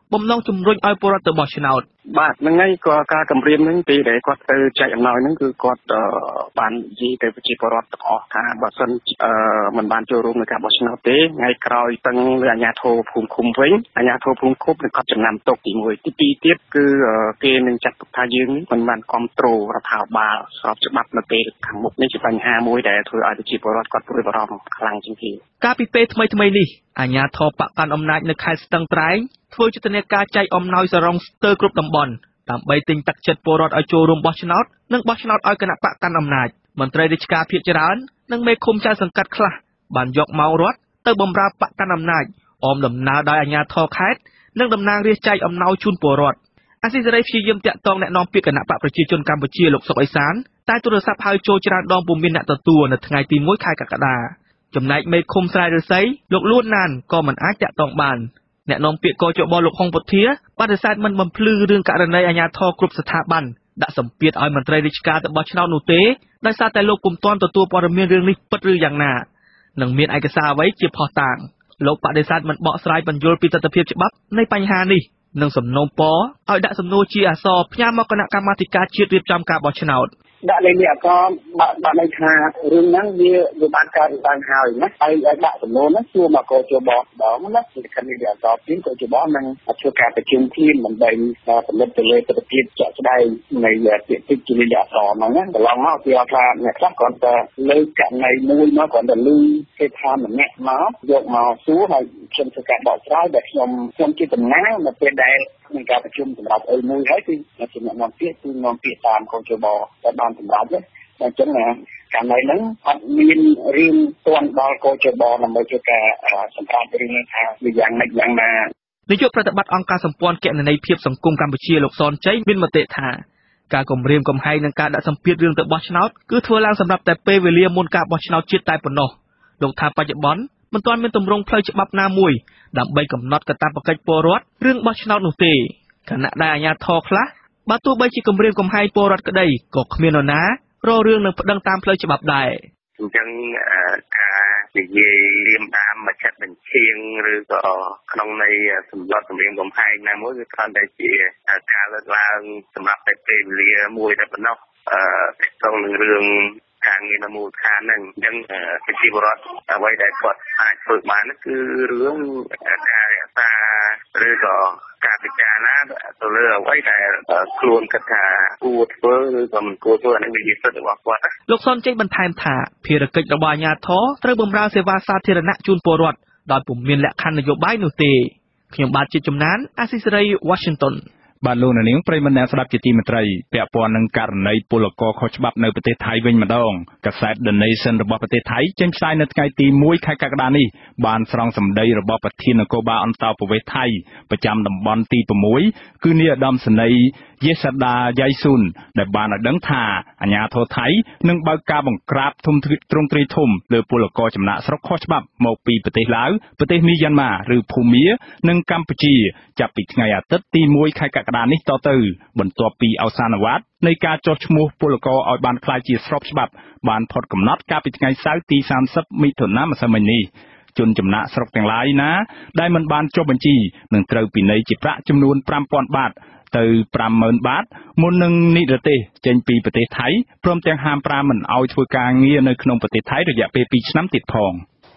បំណងជំរុញឲ្យពលរដ្ឋទៅបោះឆ្នោតបាទហ្នឹងហើយក៏ការគម្រាមហ្នឹងទីដែលគាត់ទៅចែកអំណោយហ្នឹងគឺគាត់បាននិយាយទៅប្រជាពលរដ្ឋទាំងអស់ថាបើសិនមិនបានចូលរួមនៅការបោះឆ្នោតទេថ្ងៃក្រោយតឹងលើអាជ្ញាធរភូមិឃុំវិញអាជ្ញាធរភូមិឃុំនឹងគាត់ចំណាំទុកទីមួយទីពីរទៀតគឺគេនឹងចាត់ទុកថាយើងនេះមិនបានគ្រប់គ្រងរដ្ឋាភិបាលស្របច្បាប់នៅពេលខាងមុខនេះជាបញ្ហាមួយដែលធ្វើឲ្យប្រជាពលរដ្ឋគាត់ព្រួយបារម្ភខ្លាំងជាងគេកាលពីពេលថ្មីថ្មីនេះអាជ្ញាធរបកកាន់អំណាចនៅខេត្តស្ទឹងត្រែងធ្វើយុទ្ធនាការចែកអំណោយសរងស្ទើរគ្រប់តំបន់ដើម្បីទិញទឹកចិត្តពលរដ្ឋឲ្យចូលរួមបោះឆ្នោតនិងបោះឆ្នោតឲ្យគណៈបកកាន់អំណាចមន្ត្រីរាជការភាគច្រើននិងមេឃុំចៅសង្កាត់ខ្លះបានយកម៉ោងរត់ទៅបម្រើបកកាន់អំណាចអមដំណើរដោយអាជ្ញាធរខេត្តនិងតំណាងរាស្ត្រចែកអំណោយជូនពលរដ្ឋអាស៊ីសេរីព្យាយាមតាក់ទងអ្នកនាំពាក្យគណៈបកប្រជាជនកម្ពុជាលោកសុកអេសានតែទូរស័ព្ទហៅចូលច្រើនដងពុំមានអ្នកទទួលនៅថ្ងៃទីមួយខែកក្កដាចំណែកមេឃុំស្រែឫស្សីលោកលួនណានក៏មិនអាចតាក់ទងបានអ្នកនាំពាក្យកជបលោកហុងពុធាបដិសេធមិនបំភ្លឺរឿងករណីអាជ្ញាធរគ្រប់ស្ថាប័នដាក់សម្ពាធឲ្យមន្ត្រីរាជការទៅបោះឆ្នោតនោះទេដោយសារតែលោកពុំទាន់ទទួលព័ត៌មានរឿងនេះពិតឬយ៉ាងណានិងមានឯកសារអ្វីជាភស្តុតាងលោកបដិសេធមិនបកស្រាយបញ្យលពីទស្សនវិជ្ជាច្បាប់នៃបញ្ហានេះនិងសំណូមពរឲ្យដាក់សំណួរជាអក្សរផ្ញើមកគណៈកម្មាធិការជាតិរៀបចំការបោះឆ្នោតដាក់លេខនេះអកបាក់បាក់ន័យថារឿងហ្នឹងវាវាបានកើតឡើងហើយណាហើយឲ្យដាក់សំណួរហ្នឹងសួរមកកោជបដងណាពីគណៈអកពីកោជបនឹងធ្វើការប្រជុំគ្នាដើម្បីផលិតទៅលើទស្សនវិជ្ជាជាក់ស្ដែងនៃពាក្យពេចន៍ជាលិខិតអក្សរហ្នឹងណាកន្លងមកគេថាអ្នកខ្លះគាត់តែលើករណីមួយមកគាត់តែលឺគេថាម្នាក់មកយកមកសួរហើយខ្ញុំធ្វើការបកស្រាយដែលខ្ញុំខ្ញុំជាតំណាងនៅពេលដែលមានការប្រជុំសម្រាប់អីមួយហើយគឺជាអ្នកនាំពាក្យគឺនាំពាក្យតាមកោជបតែបានសម្រាប់ទេអញ្ចឹងណាករណីហ្នឹងអត់មានរឿងទាន់ដល់កោជបដើម្បីធ្វើការសម្រាប់រឿងនេះថាវាយ៉ាងម៉េចយ៉ាងណានាយកប្រតិបត្តិអង្គការសម្ព័ន្ធគណនេយ្យភាពសង្គមកម្ពុជាលោកសនជ័យមានមតិថាការគម្រាមកំហែងនិងការដាក់សម្ពាធរឿងទៅបោះឆ្នោតគឺធ្វើឡើងសម្រាប់តែពេលវេលាមុនការបោះឆ្នោតជាតិតែប៉ុណ្ណោះលោកថាបច្ចុប្បន្នមិនទាន់មានទម្រង់ផ្លូវច្បាប់ណាមួយដើម្បីកំណត់កាតព្វកិច្ចពលរដ្ឋរឿងបោះឆ្នោតនោះទេខណៈដែលអាជ្ញាធរខ្លះបើទោះបីជាគម្រាមកំហែងពលរដ្ឋក្តីក៏គ្មាននរណារករឿងនឹងប្តឹងតាមផ្លូវច្បាប់ដែរអញ្ចឹងការនិយាយរៀមតាមមជ្ឈបញ្ជាឬក៏ក្នុងន័យសម្បត្តិគម្រាមកំហែងណាមួយគឺគ្រាន់តែជាការលើកឡើងសម្រាប់តែពេលវេលាមួយតែប៉ុណ្ណោះអឺក្នុងនឹងរឿងការងារនៅមូលដ្ឋានហ្នឹងអញ្ចឹងប្រជាពលរដ្ឋអ្វីដែលគាត់អាចធ្វើបានគឺរឿងការរក្សាឬក៏ការពិចារណាទៅលើអ្វីដែលខ្លួនគិតថាគួរធ្វើឬក៏មិនគួរធ្វើអានេះវាជាសិទ្ធិរបស់គាត់លោកសុនជ័យបន្ថែមថាភារកិច្ចរបស់អាជ្ញាធរត្រូវបម្រើសេវាសាធារណៈជូនពលរដ្ឋដោយពុំមានលក្ខខណ្ឌនយោបាយនោះទេខ្ញុំបាទជាជំនាញអាស៊ីសេរី Washington បាទលោកនាងប្រិមត្តអ្នកស្ដាប់ជាទីមេត្រីពាក់ព័ន្ធនឹងករណីពលករខុសច្បាប់នៅប្រទេសថៃវិញម្ដងកាសែត The Nation របស់ប្រទេសថៃចេញផ្សាយនៅថ្ងៃទីមួយខែកក្កដានេះបានស្រង់សម្ដីរបស់ប្រធាននគរបាលអន្តោប្រវេសន៍ថៃប្រចាំតំបន់ទី៦គឺនាយឧត្តមសេនីយ៍យេសាដាយ៉ៃស៊ុនដែលបានឲ្យដឹងថាអាជ្ញាធរថៃនឹងបើកការបង្ក្រាបធំទ្រង់ទ្រាយធំលើពលករចំណាក់ស្រុកខុសច្បាប់មកពីប្រទេសឡាវប្រទេសមីយ៉ាន់ម៉ាឬភូមានិងកម្ពុជាចាប់ពីថ្ងៃអាទិត្យទីមួយខែកក្កដានេះតទៅបន្ទាប់ពីអវសានវត្តនៃការចុះឈ្មោះពលករឲ្យបានក្លាយជាស្របច្បាប់បានផុតកំណត់កាលពីថ្ងៃសៅរ៍ទីសាមសិបមិថុនាម្សិលមិញនេះជនចំណាក់ស្រុកទាំងឡាយណាដែលមិនបានចុះបញ្ជីនឹងត្រូវពិន័យជាប្រាក់ចំនួនប្រាំពាន់បាតទៅប្រាំម៉ឺនបាតមុននឹងនិរទេសចេញពីប្រទេសថៃព្រមទាំងហាមប្រាមមិនឲ្យធ្វើការងារនៅក្នុងប្រទេសថៃរយៈពេលពីរឆ្នាំទៀតផង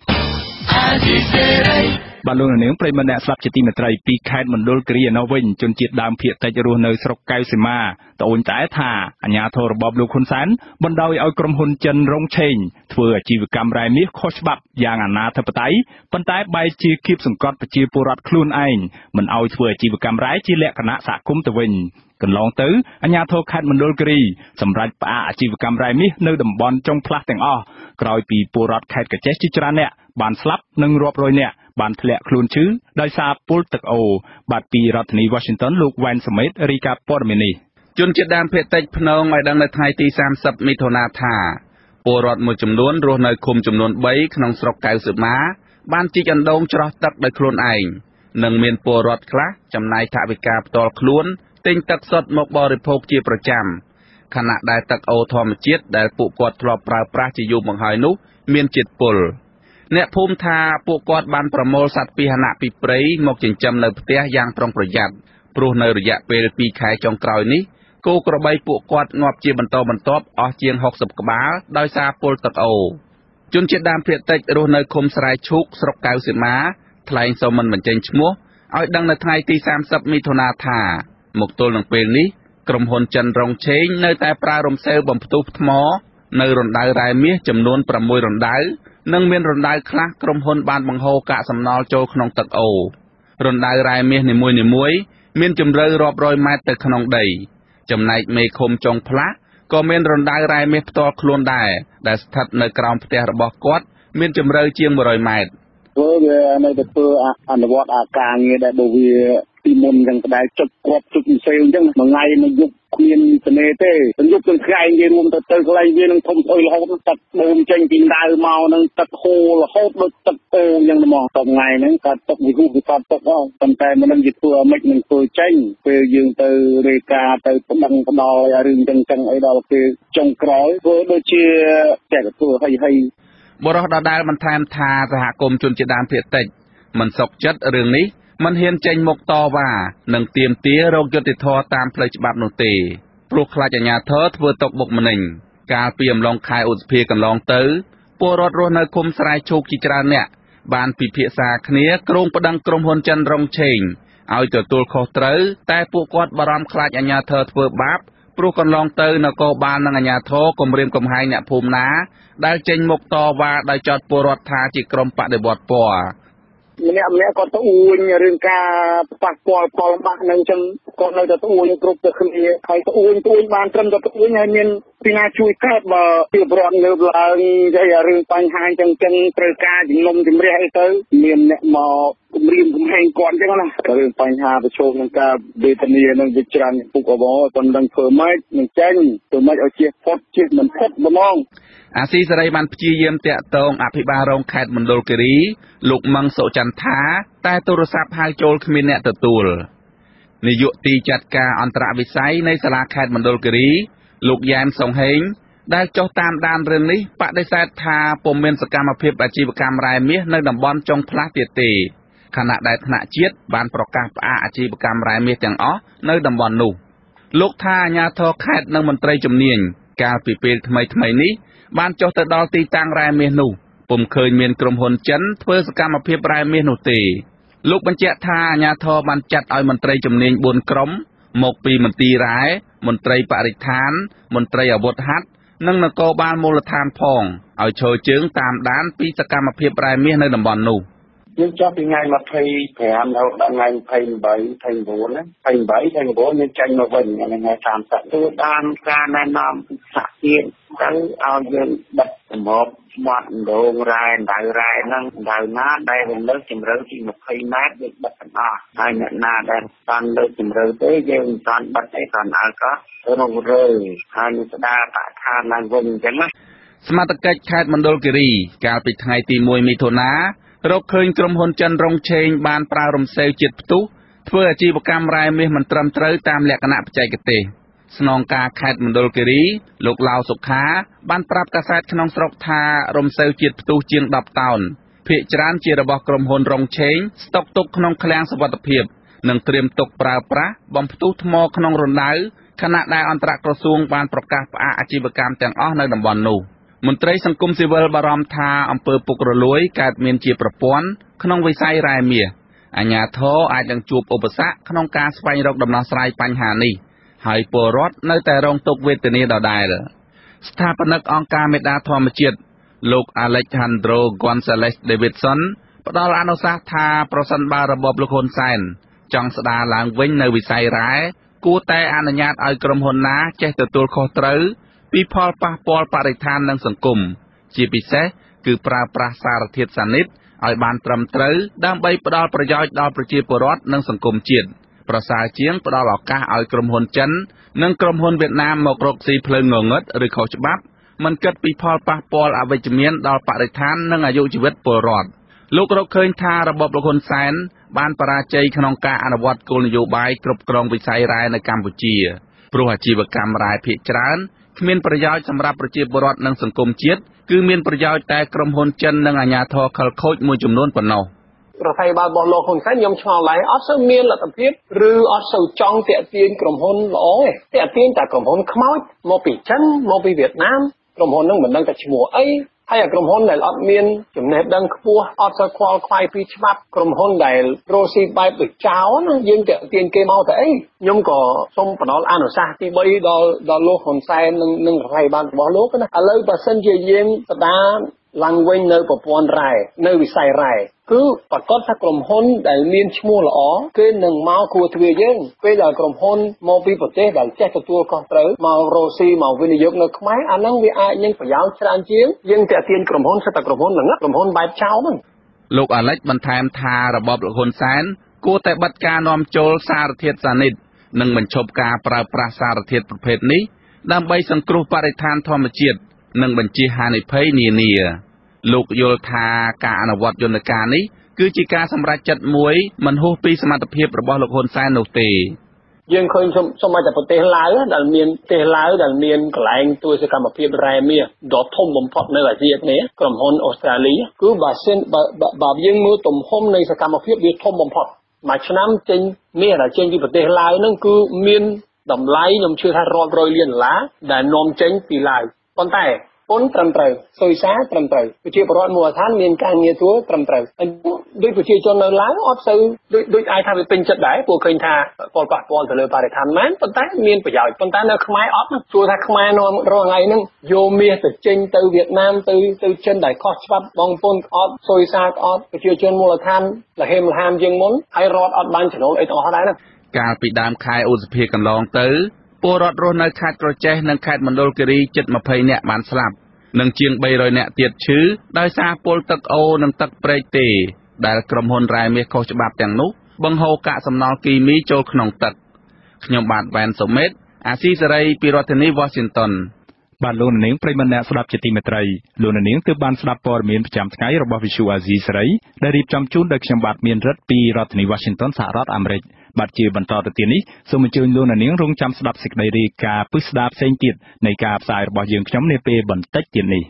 បាទលោកនាងប្រិមត្តអ្នកស្ដាប់ជាទីមេត្រីពីខេត្តមណ្ឌលគិរីឯណោះវិញជនជាតិដើមភាគតិចរស់នៅស្រុកកៅសីមាត្អូញត្អែថាអាជ្ញាធររបបលោកហ៊ុនសែនបណ្ដោយឲ្យក្រុមហ៊ុនចិនរងឆេងធ្វើអាជីវកម្មរ៉ែមាសខុសច្បាប់យ៉ាងអនាធិបតេយ្យប៉ុន្តែបែរជាគៀបសង្កត់ប្រជាពលរដ្ឋខ្លួនឯងមិនឲ្យធ្វើអាជីវកម្មរ៉ែជាលក្ខណៈសហគមន៍ទៅវិញកន្លងទៅអាជ្ញាធរខេត្តមណ្ឌលគិរីសម្រាប់ផ្អាកអាជីវកម្មរ៉ែមាសនៅតំបន់ចុងផ្លាស់ទាំងអស់ក្រោយពីពលរដ្ឋខេត្តកាចេះជាច្រើនអ្នកបានស្លាប់និងរាប់រយនាក់បានធ្លាក់ខ្លួនឈឺដោយសារពុលទឹកអូរបាទពីរដ្ឋធានី Washington លោកវ៉ែនសមេតរាយការណ៍ព័ត៌មាននេះជនជាតិដើមភាគតិចភ្នងឲ្យដឹងនៅថ្ងៃទីសាមសិបមិថុនាថាពលរដ្ឋមួយចំនួនរស់នៅឃុំចំនួនបីក្នុងស្រុកកៅសីមាបានជីកអណ្ដូងច្រោះទឹកដោយខ្លួនឯងនិងមានពលរដ្ឋខ្លះចំណាយថវិកាផ្ទាល់ខ្លួនទិញទឹកសុទ្ធមកបរិភោគជាប្រចាំខណៈដែលទឹកអូរធម្មជាតិដែលពួកគាត់ធ្លាប់ប្រើប្រាស់ជាយូរមកហើយនោះមានជាតិពុលអ្នកភូមិថាពួកគាត់បានប្រមូលសត្វពាហនៈពីព្រៃមកចិញ្ចឹមនៅផ្ទះយ៉ាងប្រុងប្រយ័ត្នព្រោះនៅរយៈពេលពីរខែចុងក្រោយនេះគោក្របីពួកគាត់ងាប់ជាបន្តបន្ទាប់អស់ជាងហុកសិបក្បាលដោយសារពុលទឹកអូរជនជាតិដើមភាគតិចរស់នៅឃុំស្រែឈូកស្រុកកៅសីមាថ្លែងសូមមិនបញ្ចេញឈ្មោះឲ្យដឹងនៅថ្ងៃទីសាមសិបមិថុនាថាមកទល់នឹងពេលនេះក្រុមហ៊ុនចិនរងឆេងនៅតែប្រើរំសេវបំផ្ទុះថ្មនៅរណ្ដៅរ៉ែមាសចំនួនប្រាំមួយរណ្ដៅនិងមានរណ្ដៅខ្លះក្រុមហ៊ុនបានបង្ហូរកាកសំណល់ចូលក្នុងទឹកអូររណ្ដៅរ៉ែមាសនីមួយៗមានជម្រៅរាប់រយម៉ែត្រទៅក្នុងដីចំណែកមេឃុំចុងផ្លាស់ក៏មានរណ្ដៅរ៉ែមាសផ្ទាល់ខ្លួនដែរដែលស្ថិតនៅក្រោមផ្ទះរបស់គាត់មានជម្រៅជាងមួយរយម៉ែត្រធ្វើវានៅតែធ្វើអនុវត្តអាការងារដែលបើវាពីមុនចឹងដែរចុចគ្រាប់ចុចផ្សេងអញ្ចឹងមួយថ្ងៃមួយយប់គ្មានស្នេហ៍ទេទៅយប់ទាំងថ្ងៃនិយាយរួមទៅទៅកន្លែងវានឹងធំស្អុយរហូតទឹកបូមចេញពីដៅមកនឹងទឹកហូររហូតដូចទឹកអូអញ្ចឹងហ្មងតថ្ងៃហ្នឹងក៏ទឹកវាហូរវាតទឹកអស់ប៉ុន្តែមិនដឹងវាធ្វើឲ្យម៉េចនឹងធ្វើចេញពេលយើងទៅរាយការណ៍ទៅប្តឹងផ្ដល់ឲ្យរឿងចឹងចឹងអីដល់ពេលចុងក្រោយធ្វើដូចជាតែក៏ធ្វើហីហីបរិះដដែលបន្ថែមថាសហគមន៍ជនជាតិដើមភាគតិចមិនសុខចិត្តរឿងនេះមិនហ៊ានចេញមុខតវ៉ានិងទាមទាររកយុត្តិធម៌តាមផ្លូវច្បាប់នោះទេព្រោះខ្លាចអាជ្ញាធរធ្វើទុកបុកម្នេញកាលពីអំឡុងខែឧសភាកន្លងទៅពលរដ្ឋរស់នៅឃុំស្រែឈូកជាច្រើនអ្នកបានពិភាក្សាគ្នាក្រុងប្តឹងក្រុមហ៊ុនចិនរងឆេងឲ្យទទួលខុសត្រូវតែពួកគាត់បារម្ភខ្លាចអាជ្ញាធរធ្វើបាបព្រោះកន្លងទៅនគរបាលនិងអាជ្ញាធរគំរាមកំហែងអ្នកភូមិណាដែលចេញមុខតវ៉ាដោយចោទពលរដ្ឋថាជាក្រុមបដិវត្តពណ៌ម្នាក់ម្នាក់គាត់ទៅអួយរឿងការប៉ះពាល់ផលលំបាកនឹងចឹងគាត់នៅតែទៅអួយគ្រប់ទៅគ្នាហើយទៅអួយទៅអួយបានត្រឹមតែទៅអួយហើយមានពីណាជួយកើតបើពីប្រវត្តិលើកឡើងនិយាយរឿងបញ្ហាចឹងចឹងត្រូវការជំនុំជម្រះអីទៅមានអ្នកមកគម្រាមកំហែងគាត់ចឹងណារឿងបញ្ហាប្រឈមនឹងការវេទនានឹងវិច្រានពុកអវប៉ុណ្ណឹងធ្វើម៉េចនឹងចេញធ្វើម៉េចឲ្យជៀសផុតជៀសមិនផុតហ្មងអាស៊ីសេរីបានព្យាយាមតាក់ទងអភិបាលរងខេត្តមណ្ឌលគិរីលោកម៉ឹងសុចន្ទថាតែទូរស័ព្ទហៅចូលគ្មានអ្នកទទួលនាយកទីចាត់ការអន្តរវិស័យនៃសាលាខេត្តមណ្ឌលគិរីលោកយ៉ែមសុងហេងដែលចុះតាមដានរឿងនេះបដិសេធថាពុំមានសកម្មភាពអាជីវកម្មរ៉ែមាសនៅតំបន់ចុងផ្លាស់ទៀតទេខណៈដែលថ្នាក់ជាតិបានប្រកាសផ្អាកអាជីវកម្មរ៉ែមាសទាំងអស់នៅតំបន់នោះលោកថាអាជ្ញាធរខេត្តនិងមន្ត្រីជំនាញកាលពីពេលថ្មីថ្មីនេះបានចុះទៅដល់ទីតាំងរ៉ែមាសនោះពុំឃើញមានក្រុមហ៊ុនចិនធ្វើសកម្មភាពរ៉ែមាសនោះទេលោកបញ្ជាក់ថាអាជ្ញាធរបានចាត់ឲ្យមន្ត្រីជំនាញបួនក្រុមមកពីមន្ទីររ៉ែមន្ត្រីបរិស្ថានមន្ត្រីអាវុធហត្ថនិងនគរបាលមូលដ្ឋានផងឲ្យឈរជើងតាមដានពីសកម្មភាពរ៉ែមាសនៅតំបន់នោះយើងចុះពីថ្ងៃម្ភៃប្រាំដល់ថ្ងៃម្ភៃប្រាំបី ម្ភៃ៩ណាម្ភៃ៨ ម្ភៃ៩យើងចេញមកវិញថ្ងៃសាមសិបគឺតាមការណែនាំពីសហជាតិទៅឲ្យយើងបិទសម្របមាត់ដងរ៉ែដៅរ៉ែហ្នឹងដៅណាដែលវាលើសជម្រៅពីម្ភៃម៉ែត្រយើងបិទទាំងអស់ហើយអ្នកណាដែលបានលើសជម្រៅទេយើងមិនតាន់បិទអីគ្រាន់តែក៏រងរើហើយនឹងស្ដារបរិស្ថានឡើងវិញអញ្ចឹងណាសមាជិកខេត្តមណ្ឌលគិរីកាលពីថ្ងៃទីមួយមិថុនារកឃើញក្រុមហ៊ុនចិនរងឆេងបានប្រើរំសេវជាតិផ្ទុះធ្វើអាជីវកម្មរ៉ែមាសមិនត្រឹមត្រូវតាមលក្ខណៈបច្ចេកទេសស្នងការខេត្តមណ្ឌលគិរីលោកឡាវសុខាបានប្រាប់កាសែតក្នុងស្រុកថារំសេវជាតិផ្ទុះជាងដប់តោនភាគច្រើនជារបស់ក្រុមហ៊ុនរងឆេងស្តុកទុកក្នុងឃ្លាំងសុវត្ថិភាពនិងត្រៀមទុកប្រើប្រាស់បំផ្ទុះថ្មក្នុងរណ្ដៅខណៈដែលអន្តរក្រសួងបានប្រកាសផ្អាកអាជីវកម្មទាំងអស់នៅតំបន់នោះមន្ត្រីសង្គមស៊ីវិលបារម្ភថាអំពើពុករលួយកើតមានជាប្រព័ន្ធក្នុងវិស័យរ៉ែមាសអាជ្ញាធរអាចនឹងជួបឧបសគ្គក្នុងការស្វែងរកដំណោះស្រាយបញ្ហានេះហើយពលរដ្ឋនៅតែរងទុក្ខវេទនាដដែលស្ថាបនិកអង្គការមេដាធម្មជាតិលោក Alejandro Gonzalez Davidson ផ្ដល់អនុសាសន៍ថាប្រសិនបើរបបលោកហ៊ុនសែនចង់ស្ដារឡើងវិញនៅវិស័យរ៉ែគួរតែអនុញ្ញាតឲ្យក្រុមហ៊ុនណាចេះទទួលខុសត្រូវពីផលប៉ះពាល់បរិស្ថាននិងសង្គមជាពិសេសគឺប្រើប្រាស់សារធាតុសានិតឲ្យបានត្រឹមត្រូវដើម្បីផ្ដល់ប្រយោជន៍ដល់ប្រជាពលរដ្ឋនិងសង្គមជាតិប្រសើរជាងផ្ដល់ឱកាសឲ្យក្រុមហ៊ុនចិននិងក្រុមហ៊ុនវៀតណាមមករកស៊ីភ្លើងងងឹតឬខុសច្បាប់មិនគិតពីផលប៉ះពាល់អវិជ្ជមានដល់បរិស្ថាននិងអាយុជីវិតពលរដ្ឋលោករកឃើញថារបបលោកហ៊ុនសែនបានបរាជ័យក្នុងការអនុវត្តគោលនយោបាយគ្រប់គ្រងវិស័យរ៉ែនៅកម្ពុជាព្រោះអាជីវកម្មរ៉ែភាគច្រើនគ្គ្មានប្រយោជន៍សម្រាប់ប្រជាពលរដ្ឋនិងសង្គមជាតិគឺមានប្រយោជន៍តែក្រុមហ៊ុនចិននិងអាជ្ញាធរខិលខូចមួយចំនួនប៉ុណ្ណោះរដ្ឋាភិបាលរបស់លោកហ៊ុនសែនខ្ញុំឆ្ងល់ដែរអត់សូវមានលទ្ធភាពឬអត់សូវចង់តាក់ទាញក្រុមហ៊ុនល្អទេតាក់ទាញតែក្រុមហ៊ុនខ្មោចមកពីចិនមកពីវៀតណាមក្រុមហ៊ុនហ្នឹងមិនដឹងតែឈ្មោះអីហើយក្រុមហ៊ុនដែលអត់មានចំណេះដឹងខ្ពស់អត់សូវខ្វល់ខ្វាយពីច្បាប់ក្រុមហ៊ុនដែលរស់ស៊ីបែបដូចចោលណាយើងតាក់ទាញគេមកទៅអីខ្ញុំក៏សូមផ្ដល់អនុសាសន៍ទីបីដល់ដល់លោកហ៊ុនសែននិងនិងរដ្ឋាភិបាលរបស់លោកណាឥឡូវបើសិនជាយើងស្ដារឡើងវិញនៅប្រព័ន្ធរ៉ែនៅវិស័យរ៉ែគឺប្រកាសថាក្រុមហ៊ុនដែលមានឈ្មោះល្អគេនឹងមកគួរទ្វារយើងពេលដែលក្រុមហ៊ុនមកពីប្រទេសដែលចេះទទួលខុសត្រូវមករកស៊ីមកវិនិយោគនៅខ្មែរអាហ្នឹងវាអាចនឹងប្រយោជន៍ច្រើនជាងយើងតាក់ទាញក្រុមហ៊ុនសិតតែក្រុមហ៊ុនហ្នឹងក្រុមហ៊ុនបែបចោលហ្នឹងលោកអាលិចបន្ថែមថារបបលោកហ៊ុនសែនគួរតែបិទការនាំចូលសារធាតុសានិតនិងបញ្ឈប់ការប្រើប្រាស់សារធាតុប្រភេទនេះដើម្បីសង្គ្រោះបរិស្ថានធម្មជាតិនិងបញ្ជៀសហានិភ័យនានាលោកយល់ថាការអនុវត្តយន្តការនេះគឺជាការសម្រេចចិត្តមួយមិនហួសពីសមត្ថភាពរបស់លោកហ៊ុនសែននោះទេយើងឃើញសូម្បីតែប្រទេសឡាវដែលមានប្រទេសឡាវដែលមានកន្លែងទួយសកម្មភាពរ៉ែមាសដ៏ធំបំផុតនៅអាស៊ីអាគ្នេយ៍ក្រុមហ៊ុនអូស្ត្រាលីគឺបើសិនបើយើងមើលទំហំនៃសកម្មភាពវាធំបំផុតមួយឆ្នាំចេញមាសដែលចេញពីប្រទេសឡាវហ្នឹងគឺមានតម្លៃខ្ញុំជឿថារាប់រយលានដុល្លារដែលនាំចេញពីឡាវប៉ុន្តែពន្ធត្រឹមត្រូវសុយសាត្រឹមត្រូវប្រជាពលរដ្ឋមូលដ្ឋានមានការងារធ្វើត្រឹមត្រូវដូចប្រជាជននៅឡាវអត់សូវដូចដូចអាចថាវាពេញចិត្តដែរពួកឃើញថាពលប៉ះពាល់ទៅលើបរិស្ថានមែនប៉ុន្តែមានប្រយោជន៍ប៉ុន្តែនៅខ្មែរអត់ជួថាខ្មែរនាំរងថ្ងៃហ្នឹងយកមាសទៅចេញទៅវៀតណាមទៅទៅចិនដែលខុសច្បាប់បងប្អូនអត់សុយសាត្រអត់ប្រជាជនមូលដ្ឋានលហេមលហាមជាងមុនហើយរដ្ឋអត់បានចំណូលអីទាំងអស់ដែរណាកាលពីដើមខែឧសភាកន្លងទៅពលរដ្ឋរស់នៅខេត្តក្រចេះនិងខេត្តមណ្ឌលគិរីជិតម្ភៃនាក់បានស្លាប់និងជាងបីរយនាក់ទៀតឈឺដោយសារពុលទឹកអូរនិងទឹកព្រែកទេដែលក្រុមហ៊ុនរ៉ែមាសខុសច្បាប់ទាំងនោះបង្ហូរកាកសំណល់គីមីចូលក្នុងទឹកខ្ញុំបាទវ៉ែនសុមេតអាស៊ីសេរីពីរដ្ឋធានី Washington បាទលោកនាងប្រិយមិត្តអ្នកស្ដាប់ជាទីមេត្រីលោកនាងទើបបានស្ដាប់ព័ត៌មានប្រចាំថ្ងៃរបស់ Visual Asia សេរីដែលរៀបចំជូនដោយខ្ញុំបាទមានរិទ្ធពីរដ្ឋធានី Washington សហរដ្ឋអាមេរិកបាទជាបន្តទៅទៀតនេះសូមអញ្ជើញលោកនាងរងចាំស្ដាប់សេចក្តីរាយការណ៍ពិស្ដារផ្សេងទៀតនៃការផ្សាយរបស់យើងខ្ញុំនាពេលបន្តិចទៀតនេះ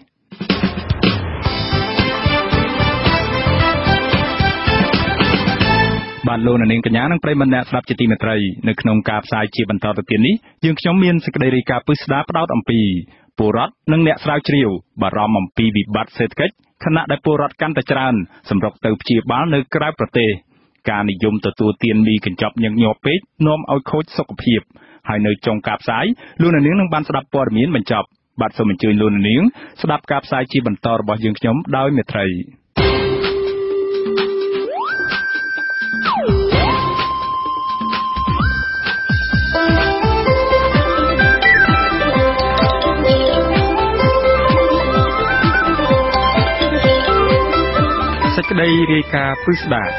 បាទលោកនាងកញ្ញានិងប្រិយមិត្តអ្នកស្ដាប់ជាទីមេត្រីនៅក្នុងការផ្សាយជាបន្តទៅទៀតនេះយើងខ្ញុំមានសេចក្តីរាយការណ៍ពិស្ដារផ្ដោតអំពីពលរដ្ឋនិងអ្នកស្រាវជ្រាវបារម្ភអំពីវិបត្តិសេដ្ឋកិច្ចខណៈដែលពលរដ្ឋកាន់តែច្រើនសម្រុកទៅព្យាបាលនៅក្រៅប្រទេសការនិយមទទួលទានមីកញ្ចប់ញឹកញាប់ពេកនាំឲ្យខូចសុខភាពហើយនៅចុងការផ្សាយលោកនាងនឹងបានស្ដាប់ព័ត៌មានបញ្ចប់បាទសូមអញ្ជើញលោកនាងស្ដាប់ការផ្សាយជាបន្តរបស់យើងខ្ញុំដោយមេត្រីសេចក្តីរាយការណ៍ពិស្ដារ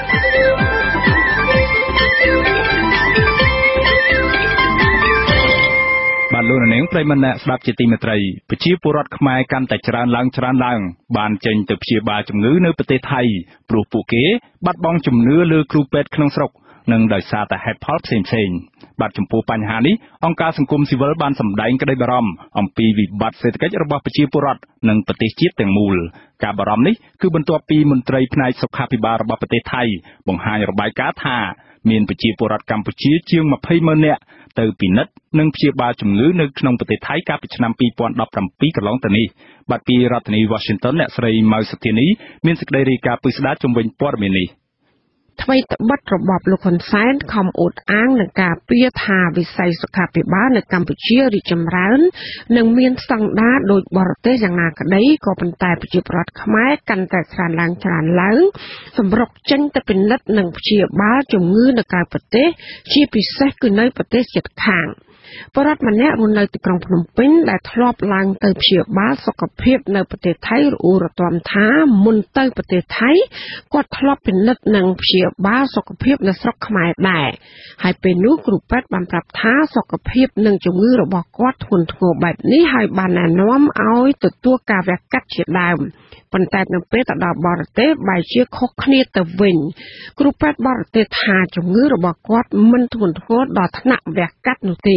បាទលោកនាងប្រិយមិត្តអ្នកស្ដាប់ជាទីមេត្រីប្រជាពលរដ្ឋខ្មែរកាន់តែច្រើនឡើងច្រើនឡើងបានចេញទៅព្យាបាលជំងឺនៅប្រទេសថៃព្រោះពួកគេបាត់បង់ជំនឿលើគ្រូពេទ្យក្នុងស្រុកនិងដោយសារតែហេតុផលផ្សេងៗបាទចំពោះបញ្ហានេះអង្គការសង្គមស៊ីវិលបានសម្ដែងក្តីបារម្ភអំពីវិបត្តិសេដ្ឋកិច្ចរបស់ប្រជាពលរដ្ឋនិងប្រទេសជាតិទាំងមូលការបារម្ភនេះគឺបន្ទាប់ពីមន្ត្រីផ្នែកសុខាភិបាលរបស់ប្រទេសថៃបង្ហាញរបាយការណ៍ថាមានប្រជាពលរដ្ឋកម្ពុជាជាងម្ភៃម៉ឺននាក់ទៅពិនិត្យនិងព្យាបាលជំងឺនៅក្នុងប្រទេសថៃកាលពីឆ្នាំពីរពាន់ដប់ប្រាំពីរកន្លងទៅនេះបាទពីរដ្ឋធានី Washington អ្នកស្រីម៉ៅសុធានីមានសេចក្តីរាយការណ៍ពិស្ដារជុំវិញព័ត៌មាននេះថ្មីត្បិតរបបលោកហ៊ុនសែនខំអួតអាងនឹងការពៀថាវិស័យសុខាភិបាលនៅកម្ពុជារីកចម្រើននិងមានស្តង់ដារដោយបរទេសយ៉ាងណាក្តីក៏ប៉ុន្តែប្រជាពលរដ្ឋខ្មែរកាន់តែច្រើនឡើងច្រើនឡើងសម្រុកចេញទៅពិនិត្យនិងព្យាបាលជំងឺនៅក្រៅប្រទេសជាពិសេសគឺនៅប្រទេសជិតខាងបរិបទម្នាក់រស់នៅទីក្រុងភ្នំពេញដែលធ្លាប់ឡើងទៅព្យាបាលសុខភាពនៅប្រទេសថៃរអ៊ូរទាំថាមុនទៅប្រទេសថៃគាត់ធ្លាប់ពិនិត្យនិងព្យាបាលសុខភាពនៅស្រុកខ្មែរដែរហើយពេលនោះគ្រូពេទ្យបានប្រាប់ថាសុខភាពនិងជំងឺរបស់គាត់ធ្ងន់ធ្ងរបែបនេះហើយបានណែនាំឲ្យទទួលការវះកាត់ជាដើមប៉ុន្តែនៅពេលទៅដល់បរទេសបែរជាខុសគ្នាទៅវិញគ្រូពេទ្យបរទេសថាជំងឺរបស់គាត់មិនធ្ងន់ធ្ងរដល់ថ្នាក់វះកាត់នោះទេ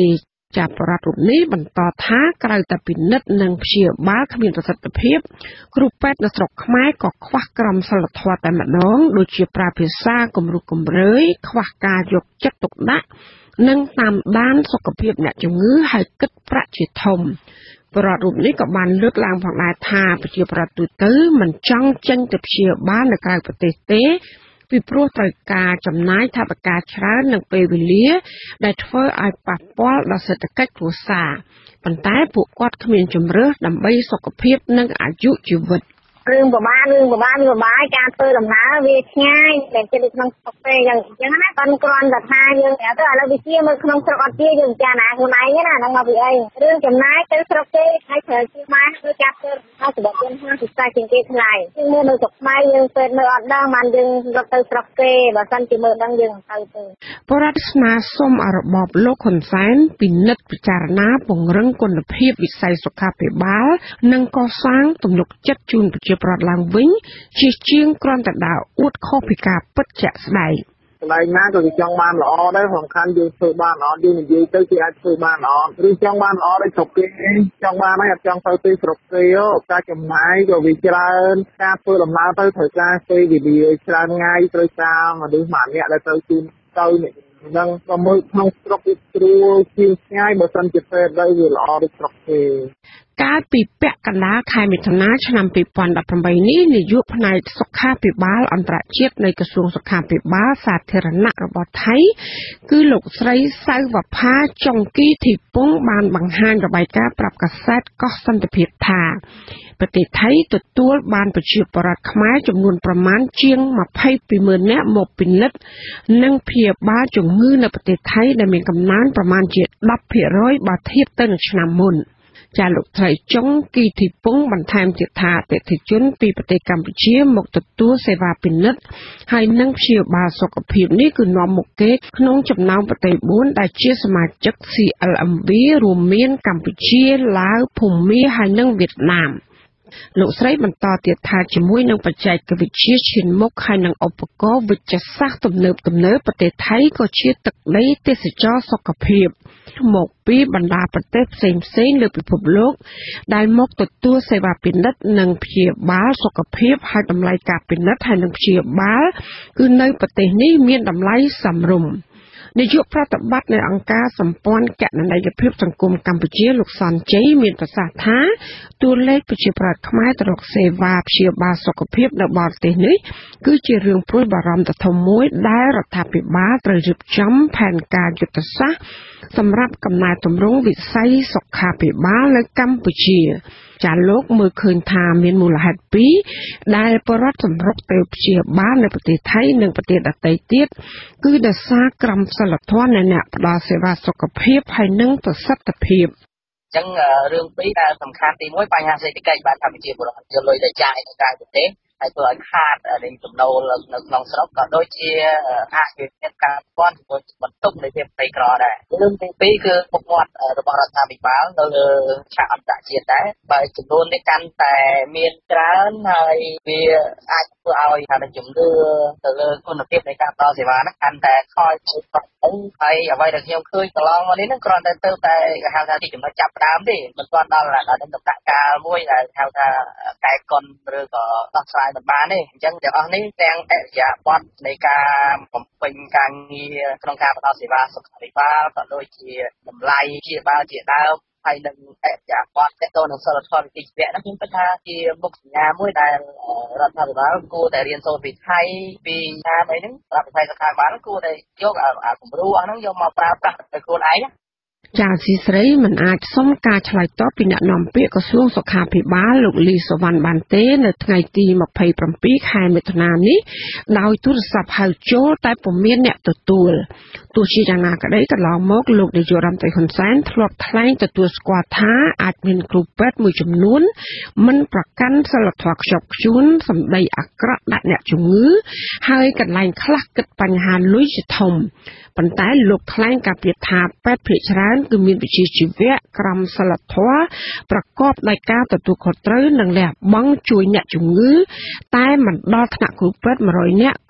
ចាបរដ្ឋរូបនេះបន្តថាក្រៅតែពិនិត្យនិងព្យាបាលគ្មានប្រសិទ្ធភាពគ្រូពេទ្យនៅស្រុកខ្មែរក៏ខ្វះក្រមសីលធម៌តែម្ដងដូចជាប្រើភាសាគំរោះគំរើយខ្វះការយកចិត្តទុកដាក់និងតាមដានសុខភាពអ្នកជំងឺហើយគិតប្រាក់ជាធំបរដ្ឋរូបនេះក៏បានលើកឡើងផងដែរថាប្រជាប្រដ្ឋទូទៅមិនចង់ចេញទៅព្យាបាលនៅក្រៅប្រទេសទេពីព្រោះត្រូវការចំណាយថវិកាច្រើននិងពេលវេលាដែលធ្វើឲ្យប៉ះពាល់ដល់សេដ្ឋកិច្ចគ្រួសារប៉ុន្តែពួកគាត់គ្មានជំរឿសដើម្បីសុខភាពនិងអាយុជីវិតរឿងប្រមាណរឿងប្រមាណវាប្របាយការធ្វើដំណើរវាឆ្ងាយតែចិត្តនៅក្នុងស្រុកទេយ៉ាងអញ្ចឹងណាគាត់គ្រាន់តែថាយើងទៅឥឡូវវាជាមើលក្នុងស្រុកអត់ជាយើងចាណាខ្លួនឯងណាហ្នឹងមកពីអីរឿងចំណាយទៅស្រុកទេហើយត្រូវជាបានធ្វើការធ្វើឲ្យសម្បត្តិយើងហាពិសេសជាងគេថ្លៃយើងមើលនៅស្រុកខ្មែរយើងពេទ្យនៅអត់ដឹងបានយើងរត់ទៅស្រុកគេបើសិនជាមើលដឹងយើងទៅទេបរដ្ឋស្នាសុំឲ្យរបបលោកហ៊ុនសែនពិនិត្យពិចារណាពង្រឹងគុណភាពវិស័យសុខាភិបាលនិងកសាងទំនុកចិត្តជូនប្រជាប្រដ្ឋឡើងវិញជាជាងគ្រាន់តែដើរអួតខុសពីការពិតជាក់ស្ដែងកន្លែងណាក៏គេចង់បានល្អដែរសំខាន់យើងធ្វើបានអត់យើងនិយាយទៅគេអាចធ្វើបានអត់ឬចង់បានល្អដូចស្រុកគេចង់បានហើយអត់ចង់ទៅទីស្រុកគេការចំណាយក៏វាច្រើនការធ្វើដំណើរទៅត្រូវការពេលវេលាច្រើនថ្ងៃត្រូវការមនុស្សម្នាក់ដែលទៅជូនទៅនេះនឹងក៏មើលក្នុងស្រុកវាស្រួលជាងឆ្ងាយបើសិនជាពេលទៅវាល្អដូចស្រុកគេកាលពីពាក់កណ្ដាលខែមិថុនាឆ្នាំពីរពាន់ដប់ប្រាំបីនេះនាយកផ្នែកសុខាភិបាលអន្តរជាតិនៃក្រសួងសុខាភិបាលសាធារណៈរបស់ថៃគឺលោកស្រីសៅវផាចុងគីធីពងបានបង្ហាញរបាយការណ៍ប្រាប់កាសែតកោះសន្តិភាពថាប្រទេសថៃទទួលបានប្រជាពលរដ្ឋខ្មែរចំនួនប្រមាណជាងម្ភៃពីរម៉ឺននាក់មកពិនិត្យនិងព្យាបាលជំងឺនៅប្រទេសថៃដែលមានកំណើនប្រមាណជាដប់ភាគរយបើធៀបទៅនឹងឆ្នាំមុនចាលោកស្រីចុងគីធីពងបន្ថែមទៀតថាអតិថិជនពីប្រទេសកម្ពុជាមកទទួលសេវាពិនិត្យហើយនិងព្យាបាលសុខភាពនេះគឺនាំមុខគេក្នុងចំណោមប្រទេសបួនដែលជាសមាជិក C L M V រួមមានកម្ពុជាឡាវភូមាហើយនិងវៀតណាមលោកស្រីបន្តទៀតថាជាមួយនឹងបច្ចេកវិទ្យាឈានមុខហើយនឹងឧបករណ៍វិទ្យាសាស្ត្រទំនើបទំនើបប្រទេសថៃក៏ជាទឹកដីទេសចរសុខភាពមកពីបណ្ដាប្រទេសផ្សេងផ្សេងលើពិភពលោកដែលមកទទួលសេវាពិនិត្យនិងព្យាបាលសុខភាពហើយតម្លៃការពិនិត្យហើយនិងព្យាបាលគឺនៅប្រទេសនេះមានតម្លៃសមរម្យនាយកប្រតិបត្តិនៃអង្គការសម្ព័ន្ធគណនេយ្យភាពសង្គមកម្ពុជាលោកសនជ័យមានប្រសាសន៍ថាតួលេខប្រជាប្រដ្ឋខ្មែរទៅរកសេវាព្យាបាលសុខភាពនៅបរទេសនេះគឺជារឿងព្រួយបារម្ភដ៏ធំមួយដែលរដ្ឋាភិបាលត្រូវរៀបចំផែនការយុទ្ធសាស្ត្រសម្រាប់កំណែទម្រង់វិស័យសុខាភិបាលនៅកម្ពុជាចាលោកមើលឃើញថាមានមូលហេតុពីរដែលបរដ្ឋសម្រុកទៅព្យាបាលនៅប្រទេសថៃនិងប្រទេសដទៃទៀតគឺដោយសារក្រមសីលធម៌នៃអ្នកផ្ដល់សេវាសុខភាពហើយនិងប្រសិទ្ធភាពអញ្ចឹងរឿងពីរដែលសំខាន់ទីមួយបញ្ហាសេដ្ឋកិច្ចបាទកម្ពុជាពលរដ្ឋយកលុយទៅចាយនៅក្រៅប្រទេសហើយធ្វើឲ្យខាតនៃចំណូលនៅក្នុងស្រុកក៏ដូចជាអាចមានការព័ន្ធជាមួយបន្ទុកនៃភាពក្រីក្រដែររឿងទីពីរគឺមុខមាត់របស់រដ្ឋាភិបាលនៅលើឆាកអន្តរជាតិដែរបើចំនួននេះកាន់តែមានច្រើនហើយវាអាចធ្វើឲ្យថាជំនឿទៅលើគុណភាពនៃការផ្ដល់សេវានោះកាន់តែខូចទៅហើយអ្វីដែលខ្ញុំឃើញកន្លងមកនេះនឹងគ្រាន់តែទៅតែគេហៅថាទីចំណុចចាប់ផ្ដើមទេមិនទាន់ដល់ដល់ដំណាក់កាលមួយដែលហៅថាកែកុនឬក៏ដោះស្រាយមិនបានទេអញ្ចឹងទាំងអស់នេះទាំងអរិយាប័ត្រនៃការបំពេញការងារក្នុងការផ្ដល់សេវាសុខាភិបាលក៏ដូចជាតម្លៃព្យាបាលជាដើមហើយនឹងអរិយាប័ត្រតទៅនឹងសិលធម៌វិជ្ជាជីវៈនោះខ្ញុំគិតថាជាមុខសញ្ញាមួយដែលរដ្ឋាភិបាលគួរតែរៀនសូត្រពីថៃពីតាមអីហ្នឹងរដ្ឋាភិបាលសុខាភិបាលគួរតែយកអាគំរូអស់ហ្នឹងយកមកប្រើប្រាស់ទៅខ្លួនឯងចាស៊ីស្រីមិនអាចសុំការឆ្លើយតបពីអ្នកនាំពាក្យក្រសួងសុខាភិបាលលោកលីសវណ្ណបានទេនៅថ្ងៃទីម្ភៃប្រាំពីរខែមិថុនានេះដោយទូរស័ព្ទហៅចូលតែពុំមានអ្នកទទួលទោះជាយ៉ាងណាក្តីកន្លងមកលោកនាយករដ្ឋមន្ត្រីហ៊ុនសែនធ្លាប់ថ្លែងទទួលស្គាល់ថាអាចមានគ្រូពេទ្យមួយចំនួនមិនប្រកាន់សីលធម៌ខ្ជាប់ខ្ជួនសម្ដីអាក្រក់ដាក់អ្នកជំងឺហើយកន្លែងខ្លះគិតបញ្ហាលុយជាធំប៉ុន្តែលោកថ្លែងការពារថាពេទ្យភាគច្រើនគឺមានវិជ្ជាជីវៈក្រមសីលធម៌ប្រកបដោយការទទួលខុសត្រូវនិងលះបង់ជួយអ្នកជំងឺតែមិនដល់ថ្នាក់គ្រូពេទ្យមួយរយនាក់ខូច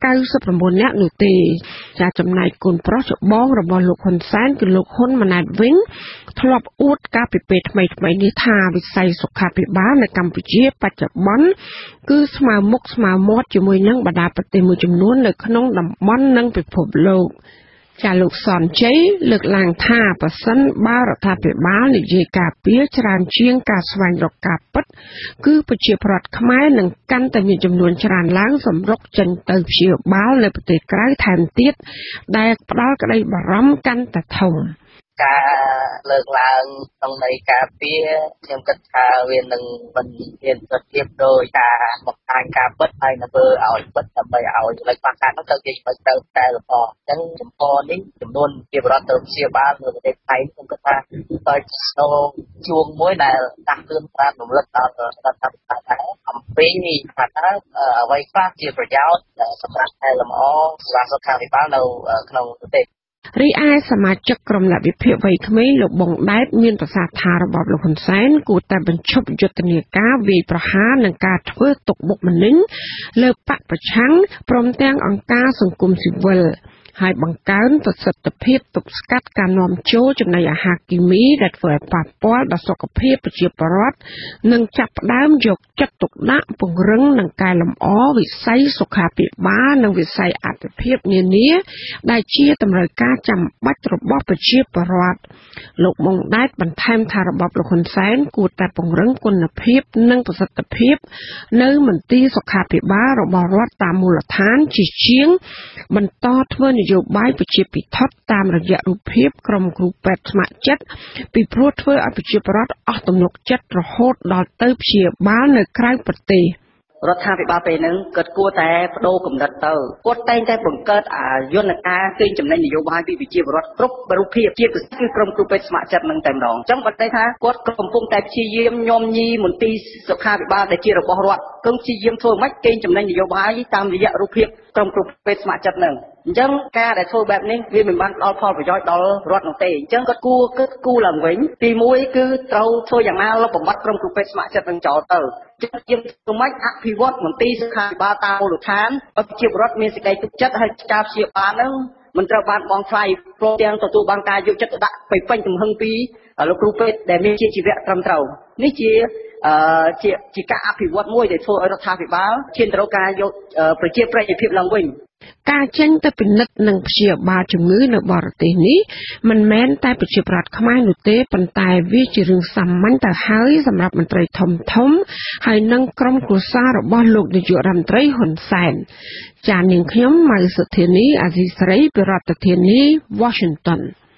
เก้าสิบประมวลเนี้ยหนูตีจะจำนายกุลเพราะจะบ้องระบอบลูกคนแสนคือลูกคนมานาดวิ่งทลบอูดกาปิเปทไม่ไม่นิทาวิสัยสุขาภิบาลในกัมพูชีปัจจุบันคือสมามุกสมามอดจมวยนั่งบรรดาปฏิมือจำนวนในขนมดำมันนั่งไปพบโลกจาลูกสอนใช้เลือกลางท่าประสันบ้ารัฐภิบาลในเยกาเปียจรานเชียงกาสวรรค์ดอกกาปัดคือประเชียพรัดขมายหนึ่งกันแต่มีจำนวนจรานล้างสมรกจันเติบเชียบ้าในประเทศไกลแทนเตี้ยได้ปลากระไดบารำกันแต่ทงការលើកឡើងក្នុងន័យការពារខ្ញុំគិតថាវានឹងមិនមានប្រតិបត្តិដោយការបង្ហាញការពិតហើយនៅធ្វើឲ្យពិតដើម្បីឲ្យលើកបាក់កាត់ទៅនិយាយមិនទៅតែល្អអញ្ចឹងចំពោះនេះចំនួនជាបរដ្ឋទៅព្យាបាលនៅប្រទេសថៃខ្ញុំគិតថាទៅចូលជួងមួយដែលដាស់តឿនតាមរំលឹកដល់រដ្ឋាភិបាលដែរអំពីថាតើអ្វីខ្លះជាប្រយោជន៍សម្រាប់តែលម្អសេវាសុខាភិបាលនៅក្នុងប្រទេសរីឯសមាជិកក្រុមលវិភាគវ័យក្មេងលោកបងដែតមានប្រសាសន៍ថារបបលោកហ៊ុនសែនគួរតែបញ្ឈប់យុទ្ធនាការវាយប្រហារនិងការធ្វើទុកបុកម្នេញលើបកប្រឆាំងព្រមទាំងអង្គការសង្គមស៊ីវិលហើយបង្កើនប្រសិទ្ធភាពទប់ស្កាត់ការនាំចូលចំណីអាហារគីមីដែលធ្វើឲ្យប៉ះពាល់ដល់សុខភាពប្រជាពលរដ្ឋនិងចាប់ផ្ដើមយកចិត្តទុកដាក់ពង្រឹងនិងកែលម្អវិស័យសុខាភិបាលនិងវិស័យអាទិភាពនានាដែលជាតម្រូវការចាំបាច់របស់ប្រជាពលរដ្ឋលោកមុងដែតបន្ថែមថារបបលោកហ៊ុនសែនគួរតែពង្រឹងគុណភាពនិងប្រសិទ្ធភាពនៅមន្ទីរសុខាភិបាលរបស់រដ្ឋតាមមូលដ្ឋានជាជាងបន្តធ្វើនយោបាយប្រជាពិធតាមរយៈរូបភាពក្រុមគ្រូពេទ្យស្ម័គ្រចិត្តពីព្រោះធ្វើឲ្យប្រជាពលរដ្ឋអស់ទំនុកចិត្តរហូតដល់ទៅព្យាបាលនៅក្រៅប្រទេសរដ្ឋាភិបាលពេលហ្នឹងគាត់គួរតែបដូរគំនិតទៅគាត់តែងតែបង្កើតអាយន្តការកេងចំណេញនយោបាយពីប្រជាពលរដ្ឋគ្រប់រូបភាពជាពិសេសគឺក្រុមគ្រូពេទ្យស្ម័គ្រចិត្តនឹងតែម្ដងអញ្ចឹងបើតែថាគាត់កំពុងតែព្យាយាមញោមញីមន្ទីរសុខាភិបាលដែលជារបស់រដ្ឋគឺព្យាយាមធ្វើម៉េចកេងចំណេញនយោបាយតាមរយៈរូបភាពក្រុមគ្រូពេទ្យស្ម័គ្រចិត្តហ្នឹងអញ្ចឹងការដែលធ្វើបែបនេះវាមិនបានផ្ដល់ផលប្រយោជន៍ដល់រដ្ឋនោះទេអញ្ចឹងគាត់គួរគិតគូរឡើងវិញទីមួយគឺត្រូវធ្វើយ៉ាងណាលុបបំបាត់ក្រុមគ្រូពេទ្យស្ម័គ្រចិត្តនឹងចោលទៅជាជំនួយអភិវឌ្ឍមន្ទីរសុខាភិបាលតាមមូលដ្ឋានឲ្យប្រជាពលរដ្ឋមានសេចក្តីទុកចិត្តហើយការព្យាបាលនឹងមិនត្រូវបានបងថ្លៃព្រមទាំងទទួលបានការយកចិត្តទុកដាក់ពេញពេញទំហឹងពីលោកគ្រូពេទ្យដែលមានជាជីវៈត្រឹមត្រូវនេះជាអឺជាជាការអភិវឌ្ឍមួយដែលធ្វើឲ្យរដ្ឋាភិបាលឈានទៅរកការយកប្រជាប្រិយភាពឡើងវិញការចេញទៅពិនិត្យនិងព្យាបាលជំងឺនៅបរទេសនេះមិនមែនតែប្រជាប្រដ្ឋខ្មែរនោះទេប៉ុន្តែវាជារឿងសាមញ្ញទៅហើយសម្រាប់មន្ត្រីធំធំហើយនិងក្រុមគ្រួសាររបស់លោកនាយករដ្ឋមន្ត្រីហ៊ុនសែនចា៎នាងខ្ញុំម៉ៅសុធានីអាស៊ីសេរីពីរដ្ឋធានី Washington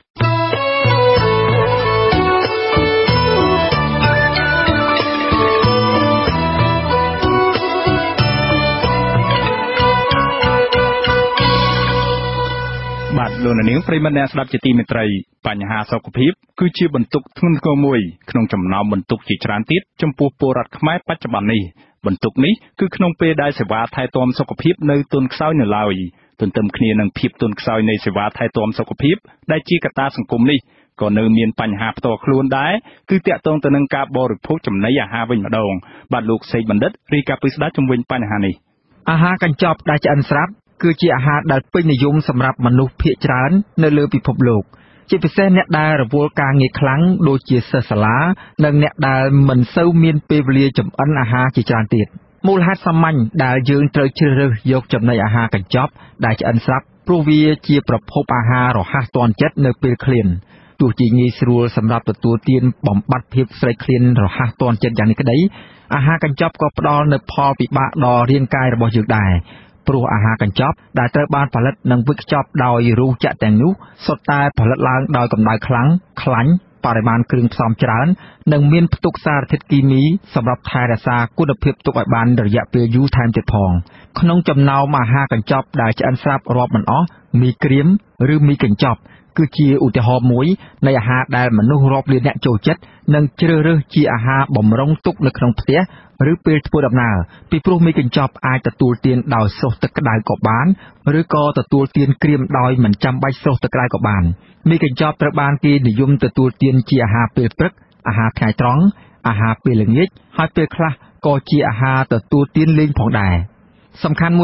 បាទលោកនាងប្រិមត្តអ្នកស្ដាប់ជាទីមេត្រីបញ្ហាសុខភាពគឺជាបន្ទុកធ្ងន់ធ្ងរមួយក្នុងចំណោមបន្ទុកជាច្រើនទៀតចំពោះពលរដ្ឋខ្មែរបច្ចុប្បន្ននេះបន្ទុកនេះគឺក្នុងពេលដែលសេវាថែទាំសុខភាពនៅទន់ខ្សោយនៅឡើយទន្ទឹមគ្នានឹងភាពទន់ខ្សោយនៃសេវាថែទាំសុខភាពដែលជាកត្តាសង្គមនេះក៏នៅមានបញ្ហាផ្ទាល់ខ្លួនដែរគឺតាក់ទងទៅនឹងការបរិភោគចំណីអាហារវិញម្ដងបាទលោកសេកបណ្ឌិតរាយការណ៍ពីស្ដារជំវិញបញ្ហានេះអាហារកញ្ចប់ដែលឆ្អិនស្រាប់គឺជាអាហារដែលពេញនិយមសម្រាប់មនុស្សភាគច្រើននៅលើពិភពលោកជាពិសេសអ្នកដែលរវល់ការងារខ្លាំងដូចជាសិស្សសាលានិងអ្នកដែលមិនសូវមានពេលវេលាចម្អិនអាហារជាច្រើនទៀតមូលហេតុសាមញ្ញដែលយើងត្រូវជ្រើសរើសយកចំណីអាហារកញ្ចប់ដែលឆ្អិនស្រាប់ព្រោះវាជាប្រភពអាហាររហ័សទាន់ចិត្តនៅពេលឃ្លានទោះជាងាយស្រួលសម្រាប់ទទួលទានបំបត្តិភាពស្រេកឃ្លានរហ័សទាន់ចិត្តយ៉ាងនេះក្តីអាហារកញ្ចប់ក៏ផ្ដល់នូវផលពិបាកដល់រាងកាយរបស់យើងដែរព្រោះអាហារកញ្ចប់ដែលត្រូវបានផលិតនិងវេចខ្ចប់ដោយរោងចក្រទាំងនោះសុទ្ធតែផលិតឡើងដោយកម្ដៅខ្លាំងខ្លាញ់បរិមាណគ្រឿងផ្សំច្រើននិងមានផ្ទុកសារធាតុគីមីសម្រាប់ថែរក្សាគុណភាពទុកឲ្យបានរយៈពេលយូរថែមទៀតផងក្នុងចំណោមអាហារកញ្ចប់ដែលឆ្អិនស្រាប់រាប់មិនអស់មីក្រៀមឬមីកញ្ចប់គឺជាឧទាហរណ៍មួយនៃអាហារដែលមនុស្សរាប់លានអ្នកចូលចិត្តនិងជ្រើសរើសជាអាហារបម្រុងទុកនៅក្នុងផ្ទះឬពេលធ្វើដំណើរពីព្រោះមីកញ្ចប់អាចទទួលទានដោយស្រុះទឹកក្តៅក៏បានឬក៏ទទួលទានក្រៀមដោយមិនចាំបាច់ស្រុះទឹកក្តៅក៏បានមីកញ្ចប់ត្រូវបានគេនិយមទទួលទានជាអាហារពេលព្រឹកអាហារថ្ងៃត្រង់អាហារពេលល្ងាចហើយពេលខ្លះក៏ជាអាហារទទួលទានលេងផងដែរសំខាន់មួយទៀត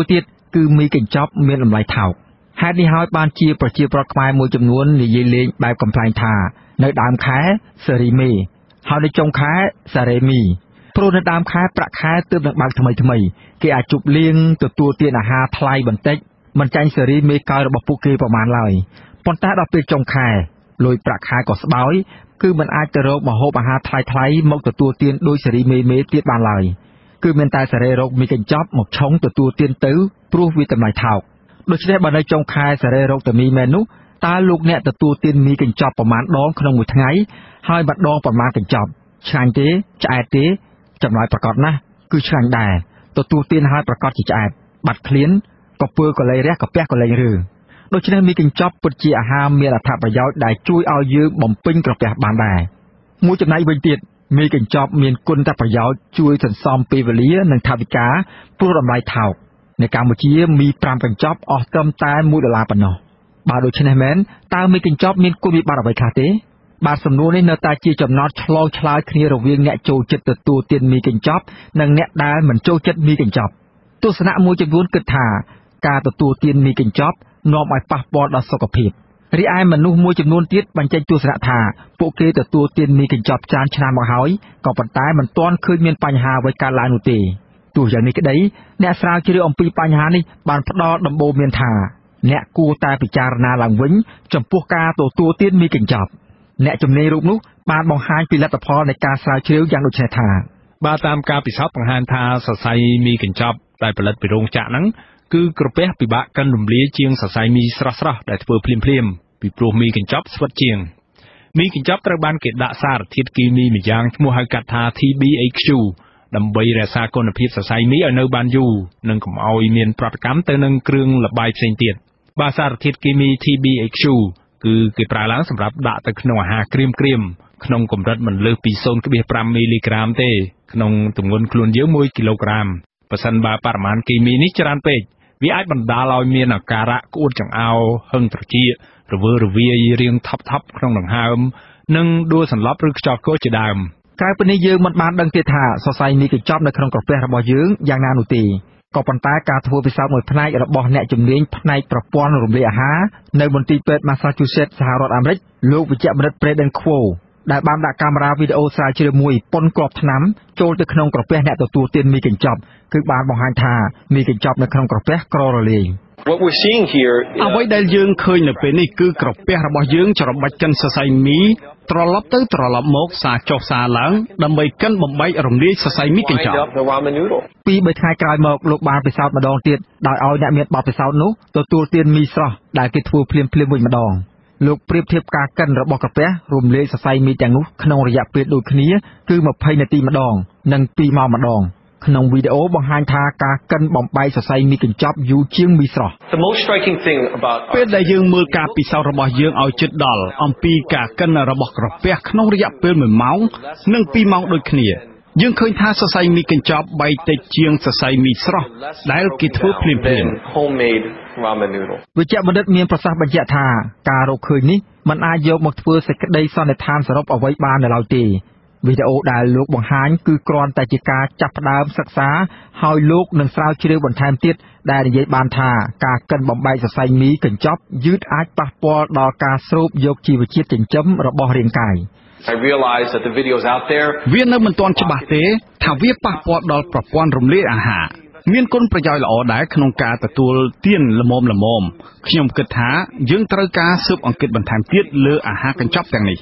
គឺមីកញ្ចប់មានតម្លៃថោកហេតុនេះហើយបានជាប្រជាប្រដ្ឋខ្មែរមួយចំនួននិយាយលេងបែបកំ pl ែងថានៅដើមខែសេរីមេហើយនៅចុងខែសារ៉េមីព្រោះនៅដើមខែប្រាក់ខែទើបនឹងបើកថ្មីថ្មីគេអាចជប់លៀងទទួលទានអាហារថ្លៃបន្តិចមិនចាញ់សេរីមេកោយរបស់ពួកគេប្រមាណឡើយប៉ុន្តែដល់ពេលចុងខែលុយប្រាក់ខែក៏ស្បើយគឺមិនអាចទៅរកម្ហូបអាហារថ្លៃថ្លៃមកទទួលទានដោយសេរីមេមេទៀតបានឡើយគឺមានតែសេរីរកមីកញ្ចប់មកឆុងទទួលទានទៅព្រោះវាតម្លៃថោកដូច្នេះបើនៅចុងខែសេរីរកតែមីមែននោះតើលោកអ្នកទទួលទានមីកញ្ចប់ប្រមាណដងក្នុងមួយថ្ងៃហើយបាត់ដងប្រមាណកញ្ចប់ឆ្ងាញ់ទេឆ្អែតទេចម្លើយប្រកបណាស់គឺឆ្ងាញ់ដែរទទួលទានហើយប្រកបជាឆ្អែតបាត់ឃ្លានក៏ពើក៏លេងរះក៏ពះក៏លេងរើដូច្នេះមីកញ្ចប់ពិតជាអាហារមានអត្ថប្រយោជន៍ដែលជួយឲ្យយើងបំពេញក្រពះបានដែរមួយចំណែកវិញទៀតមីកញ្ចប់មានគុណប្រយោជន៍ជួយសន្សំពេលវេលានិងថវិកាព្រោះតម្លៃថោកនៅកម្ពុជាមីប្រាំកញ្ចប់អស់ត្រឹមតែមួយដុល្លារប៉ុណ្ណោះបើដូច្នេះមែនតើមីកញ្ចប់មានគុណវិបត្តិអ្វីខ្លះទេបាទសំណួរនេះនៅតែជាចំណោទឆ្លោងឆ្លើយគ្នារវាងអ្នកចូលចិត្តទទួលទានមីកញ្ចប់និងអ្នកដែលមិនចូលចិត្តមីកញ្ចប់ទស្សនៈមួយចំនួនគិតថាការទទួលទានមីកញ្ចប់នាំឲ្យប៉ះពាល់ដល់សុខភាពរីឯមនុស្សមួយចំនួនទៀតបញ្ចេញទស្សនៈថាពួកគេទទួលទានមីកញ្ចប់ច្រើនឆ្នាំមកហើយក៏ប៉ុន្តែមិនទាន់ឃើញមានបញ្ហាអ្វីកើតឡើងនោះទេទោះយ៉ាងនេះក្តីអ្នកស្រាវជ្រាវអំពីបញ្ហានេះបានផ្ដល់ដំបូន្មានថាអ្នកគួរតែពិចារណាឡើងវិញចំពោះការទទួលទានមីកញ្ចប់អ្នកជំនាញរូបនោះបានបង្ហាញពីលទ្ធផលនៃការស្រាវជ្រាវយ៉ាងដូចនេះថាបាទតាមការពិសោធន៍បង្ហាញថាសរសៃមីកញ្ចប់ដែលផលិតពីរោងចក្រហ្នឹងគឺក្រពះពិបាកកិនរំលាយជាងសរសៃមីស្រស់ៗដែលធ្វើភ្លាមៗពីព្រោះមីកញ្ចប់ស្វិតជាងមីកញ្ចប់ត្រូវបានគេដាក់សារធាតុគីមីម្យ៉ាងឈ្មោះហៅកាត់ថា T B A Q ដើម្បីរក្សាគុណភាពសរសៃមីឲ្យនៅបានយូរនិងកុំឲ្យមានប្រតិកម្មទៅនឹងគ្រឿងលបាយផ្សេងទៀតបាទសារធាតុគីមី T B A Q គឺគេប្រើឡើងសម្រាប់ដាក់ទៅក្នុងអាហារក្រៀមក្រៀមក្នុងកម្រិតមិនលើសពី ศูนย์จุดห้า មីលីក្រាមទេក្នុងទម្ងន់ខ្លួនយើងមួយគីឡូក្រាមបើសិនបើបរិមាណគីមីនេះច្រើនពេកវាអាចបណ្ដាលឲ្យមានអាការៈក្អួតចង្អោរហឹងត្រចៀករវើរវាយរាងថប់ថប់ក្នុងដង្ហើមនិងដួលសន្លប់ឬខ្យល់កោជាដើមក្រៅពីនេះយើងមិនបានដឹងទេថាសរសៃមីកញ្ចប់នៅក្នុងក្រពះរបស់យើងយ៉ាងណានោះទេក៏ប៉ុន្តែការធ្វើពិសោធន៍មួយផ្នែករបស់អ្នកជំនាញផ្នែកប្រព័ន្ធរំលាយអាហារនៅមន្ទីរពេទ្យ Massachusetts សហរដ្ឋអាមេរិកលោកវិជ្ជបណ្ឌិត Braden Quo ដែលបានដាក់កាមេរ៉ាវីដេអូស្រាវជ្រាវមួយប៉ុនគ្រាប់ថ្នាំចូលទៅក្នុងក្រពះអ្នកទទួលទានមីកញ្ចប់គឺបានបង្ហាញថាមីកញ្ចប់នៅក្នុងក្រពះក្ររលាយអ្វីដែលយើងឃើញនៅពេលនេះគឺក្រពះរបស់យើងច្របាច់កិនសរសៃមីត្រឡប់ទៅត្រឡប់មកសាចុះសាឡើងដើម្បីកិនបំបែករំលាយសរសៃមីកញ្ចប់ពីបីថ្ងៃក្រោយមកលោកបានពិសោធន៍ម្ដងទៀតដោយឲ្យអ្នកមានបទពិសោធន៍នោះទទួលទានមីស្រស់ដែលគេធ្វើភ្លាមៗវិញម្ដងលោកប្រៀបធៀបការកិនរបស់ក្រពះរំលាយសរសៃមីទាំងនោះក្នុងរយៈពេលដូចគ្នាគឺម្ភៃនាទីម្ដងនិងពីរម៉ោងម្ដងក្នុងវីដេអូបង្ហាញថាការកិនបំបែកសរសៃមីកញ្ចប់យូរជាងមីស្រស់ពេលដែលយើងមើលការពិសោធន៍របស់យើងឲ្យជិតដល់អំពីការកិនរបស់ក្រពះក្នុងរយៈពេលមួយម៉ោងនិងពីរម៉ោងដូចគ្នាយើងឃើញថាសរសៃមីកញ្ចប់បែកតិចជាងសរសៃមីស្រស់ដែលគេធ្វើភ្លាមៗវិជ្ជបណ្ឌិតមានប្រសាសន៍បញ្ជាក់ថាការរកឃើញនេះមិនអាចយកមកធ្វើសេចក្តីសន្និដ្ឋានសរុបអ្វីបាននៅឡើយទេវីដេអូដែលលោកបង្ហាញគឺគ្រាន់តែជាការចាប់ផ្ដើមសិក្សាហើយលោកនឹងស្រាវជ្រាវបន្ថែមទៀតដែលនិយាយបានថាការកិនបំបែកសរសៃមីកញ្ចប់យឺតអាចប៉ះពាល់ដល់ការស្រូបយកជីវជាតិចិញ្ចឹមរបស់រាងកាយវានៅមិនទាន់ច្បាស់ទេថាវាប៉ះពាល់ដល់ប្រព័ន្ធរំលាយអាហារមានគុណប្រយោជន៍ល្អដែរក្នុងការទទួលទានល្មមល្មមខ្ញុំគិតថាយើងត្រូវការស៊ើបអង្កេតបន្ថែមទៀតលើអាហារកញ្ចប់ទាំងនេះ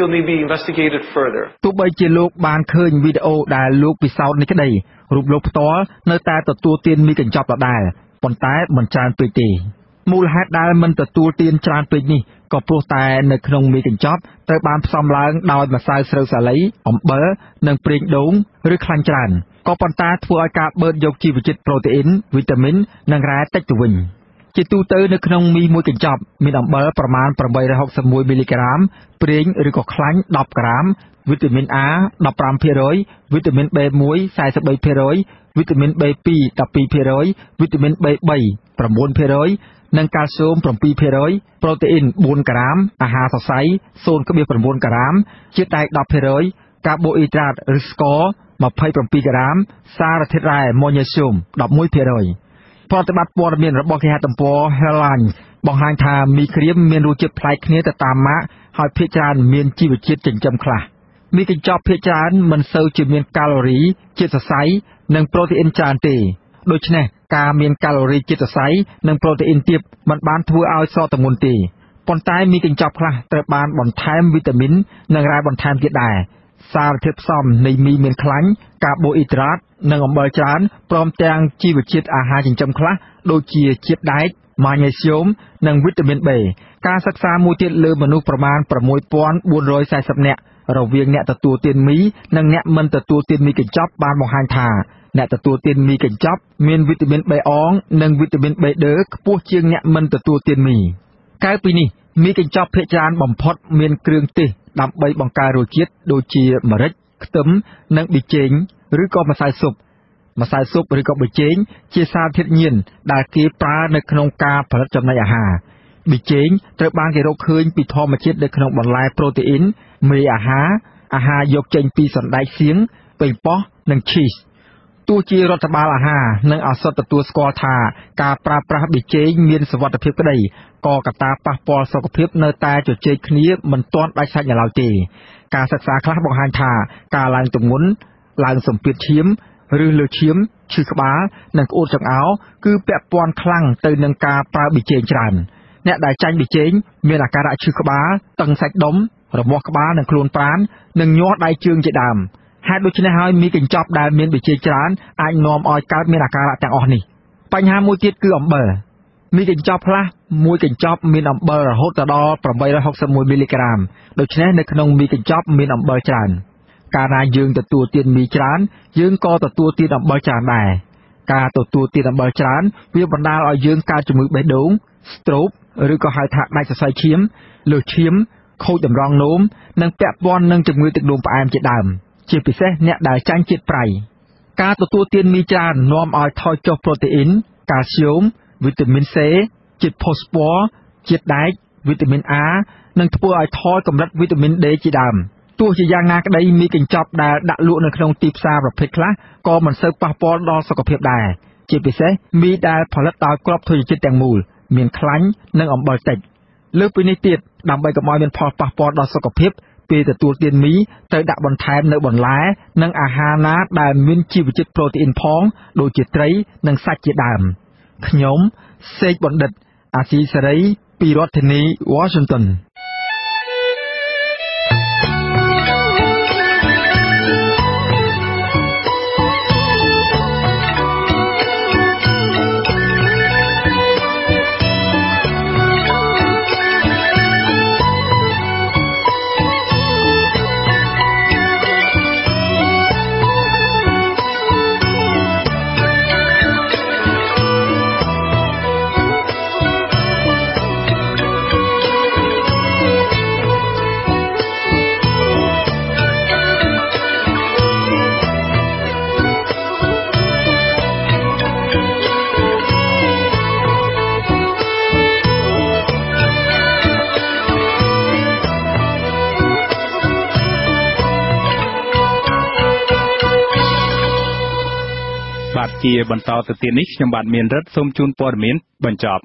ទោះបីជាលោកបានឃើញវីដេអូដែលលោកពិសោធន៍នេះក្តីរូបលោកផ្ទាល់នៅតែទទួលទានមីកញ្ចប់ដដែលប៉ុន្តែមិនច្រើនពេកទេមូលហេតុដែលមិនទទួលទានច្រើនពេកនេះក៏ព្រោះតែនៅក្នុងមីកញ្ចប់ត្រូវបានផ្សំឡើងដោយម្សៅស្រូវសាលីអំបិលនិងប្រេងដូងឬខ្លាញ់ច្រើនក៏ប៉ុន្តែធ្វើឲ្យការបឺតយកជីវជាតិប្រូតេអ៊ីនវីតាមីននិងរ៉ែតិចទៅវិញជាទូទៅនៅក្នុងមីមួយកញ្ចប់មានអំបិលប្រមាណប្រាំបីរយហុកសិបមួយមីលីក្រាមប្រេងឬក៏ខ្លាញ់ដប់ក្រាមវីតាមីន A ដប់ប្រាំភាគរយ វីតាមីន B មួយ សែសិបបីភាគរយ វីតាមីន B ពីរ ដប់ពីរភាគរយ វីតាមីន B បី ប្រាំបួនភាគរយនិងកាល់ស្យូម7ភាគរយ ប្រូតេអ៊ីនបួនក្រាមអាហារសរសៃ ศูนย์จุดเก้า ក្រាមជាតិដែក10ភាគរយ កាបូអ៊ីដ្រាតឬស្ករ ยี่สิบเจ็ดក្រាមសារធាតុរ៉ែម៉ូញ៉េស្យូម สิบเอ็ดភាគរយប្រតិបត្តិព័ត៌មានរបស់គេហទំព័រ Headline បង្ហាញថាមីក្រៀមមានរសជាតិប្លែកគ្នាទៅតាមម៉ាកហើយភាគច្រើនមានជីវជាតិចិញ្ចឹមខ្លះមីកញ្ចប់ភាគច្រើនមិនសូវជាមានកាឡូរីជាតិសរសៃនិងប្រូតេអ៊ីនច្រើនទេដូច្នេះការមានកាឡូរីជាតិសរសៃនិងប្រូតេអ៊ីនទាបមិនបានធ្វើឲ្យសទម្ងន់ទេប៉ុន្តែមីកញ្ចប់ខ្លះត្រូវបានបន្ថែមវីតាមីននិងរ៉ែបន្ថែមទៀតដែរសារធាតុផ្សំនៃមីមានខ្លាញ់កាបូអ៊ីដ្រាតនិងអំបិលច្រើនព្រមទាំងជីវជាតិអាហារចិញ្ចឹមខ្លះដូចជាជាតិដែកម៉ាញ៉េស្យូមនិងវីតាមីន B ការសិក្សាមួយទៀតលើមនុស្សប្រមាណsáu nghìn bốn trăm四mươiនាក់រវាងអ្នកទទួលទានមីនិងអ្នកមិនទទួលទានមីកញ្ចប់បានបង្ហាញថាអ្នកទទួលទានមីកញ្ចប់មានវីតាមីន B អងនិងវីតាមីន B ដឺខ្ពស់ជាងអ្នកមិនទទួលទានមីក្រៅពីនេះមីកញ្ចប់ភាគច្រើនបំផុតមានគ្រឿងទេសដើម្បីបង្កើនរសជាតិដូចជាម្រេចខ្ទឹមនិងប៊ីចេងឬក៏ម្សៅស៊ុបម្សៅស៊ុបឬក៏ប៊ីចេងជាសារធាតុញៀនដែលគេប្រើនៅក្នុងការផលិតចំណីអាហារប៊ីចេងត្រូវបានគេរកឃើញពីធម្មជាតិនៅក្នុងបន្លែប្រូតេអ៊ីនមេអាហារអាហារយកចេញពីសណ្តែកសៀងប៉េងប៉ោះនិងឈីសទោះជារដ្ឋបាលអាហារនិងឱសថទទួលស្គាល់ថាការប្រើប្រាស់ប៊ីចេងមានសុវត្ថិភាពក្តីក៏កត្តាប៉ះពាល់សុខភាពនៅតែជជែកគ្នាមិនទាន់ដាច់សាច់នៅឡើយទេការសិក្សាខ្លះបង្ហាញថាការឡើងទម្ងន់ឡើងសម្ពាធឈាមឬលើឈាមឈឺក្បាលនិងក្អួតចង្អោរគឺពាក់ព័ន្ធខ្លាំងទៅនឹងការប្រើប៊ីចេងច្រើនអ្នកដែលចាញ់ប៊ីចេងមានអាការៈឈឺក្បាលតឹងសាច់ដុំរមាស់ក្បាលនិងខ្លួនប្រាណនិងញាស់ដៃជើងជាដើមហេតុដូច្នេះហើយមីកញ្ចប់ដែលមានប៊ីចេងច្រើនអាចនាំឲ្យកើតមានអាការៈទាំងអស់នេះបញ្ហាមួយទៀតគឺអំបិលមីកញ្ចប់ខ្លះមួយកញ្ចប់មានអំបិលរហូតដល់eight hundred sixty-oneមីលីក្រាមដូច្នេះនៅក្នុងមីកញ្ចប់មានអំបិលច្រើនកាលណាយើងទទួលទានមីច្រើនយើងក៏ទទួលទានអំបិលច្រើនដែរការទទួលទានអំបិលច្រើនវាបណ្ដាលឲ្យយើងកើតជំងឺបេះដូង stroke ឬក៏ហៅថាដាច់សរសៃឈាមលើសឈាមខូចតម្រងនោមនិងពាក់ព័ន្ធនឹងជំងឺទឹកនោមផ្អែមជាដើមជាពិសេសអ្នកដែលចាញ់ជាតិប្រៃការទទួលទានមីច្រើននាំឲ្យថយចុះប្រូតេអ៊ីនកាល់ស្យូមវីតាមីន C ជាតិផូស្វ័រជាតិដែកវីតាមីន A និងធ្វើឲ្យថយកម្រិតវីតាមីន D ជាដើមទោះជាយ៉ាងណាក្តីមីកញ្ចប់ដែលដាក់លក់នៅក្នុងទីផ្សារប្រភេទខ្លះក៏មិនសូវប៉ះពាល់ដល់សុខភាពដែរជាពិសេសមីដែលផលិតដោយគ្រាប់ធញ្ញជាតិទាំងមូលមានខ្លាញ់និងអំបិលតិចលើសពីនេះទៀតដើម្បីកុំឲ្យមានផលប៉ះពាល់ដល់សុខភាពពេលទទួលទានមីត្រូវដាក់បន្ថែមនៅបន្លែនិងអាហារណាដែលមានជីវជាតិប្រូតេអ៊ីនផងដូចជាត្រីនិងសាច់ជាដើមខ្ញុំសេកបណ្ឌិតអាស៊ីសេរីពីរដ្ឋធានី Washingtonជាបន្តទៅទៀតនេះខ្ញុំបាទមានរិទ្ធសូមជូនព័ត៌មានបញ្ចប់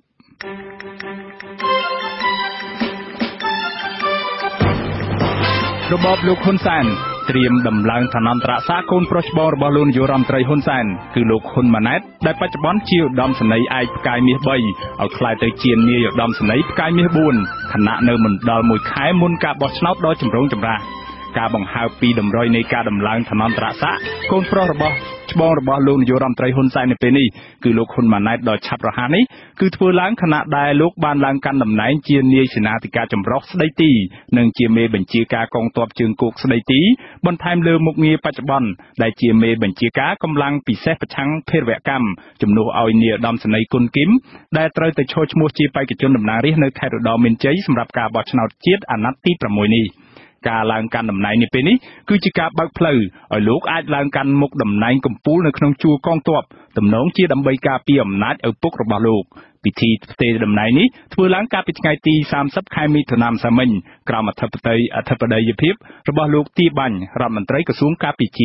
របបលោកហ៊ុនសែនត្រៀមដំឡើងឋានន្តរស័ក្តិកូនប្រុសច្បងរបស់លោកនាយករដ្ឋមន្ត្រីហ៊ុនសែនគឺលោកហ៊ុនម៉ាណែតដែលបច្ចុប្បន្នជាឧត្តមសេនីយ៍ឯកផ្កាយមាសបីឲ្យក្លាយទៅជានាយឧត្តមសេនីយ៍ផ្កាយមាសបួនខណៈនៅមិនដល់មួយខែមុនការបោះឆ្នោតដ៏ចម្រូងចម្រាសការបង្ហើបពីតម្រុយនៃការដំឡើងឋានន្តរស័ក្តិកូនប្រុសរបស់ច្បងរបស់លោកនាយករដ្ឋមន្ត្រីហ៊ុនសែននៅពេលនេះគឺលោកហ៊ុនម៉ាណែតដ៏ឆាប់រហ័សនេះគឺធ្វើឡើងខណៈដែលលោកបានឡើងកាន់តំណែងជានាយសេនាធិការចម្រុះស្ដីទីនិងជាមេបញ្ជាការកងទ័ពជើងគោកស្ដីទីបន្ថែមលើមុខងារបច្ចុប្បន្នដែលជាមេបញ្ជាការកម្លាំងពិសេសប្រឆាំងភេរវកម្មជំនួសឲ្យនាយឧត្តមសេនីយ៍គុណគីមដែលត្រូវទៅឈរឈ្មោះជាបេក្ខជនតំណាងរាស្ត្រនៅខេត្តឧត្តរមានជ័យសម្រាប់ការបោះឆ្នោតជាតិអាណត្តិទីប្រាំមួយនេះការឡើងកាន់តំណែងនេះពេលនេះគឺជាការបើកផ្លូវឲ្យលោកអាចឡើងកាន់មុខតំណែងកំពូលនៅក្នុងជួរកងទ័ពទំនងជាដើម្បីការពារអំណាចឪពុករបស់លោកពិធីផ្ទេរតំណែងនេះធ្វើឡើងកាលពីថ្ងៃទីសាមសិបខែមិថុនាម្សិលមិញក្រោមអធិបតីអធិបតីភាពរបស់លោកទីបាញ់រដ្ឋមន្ត្រីក្រសួងការពារជាតិ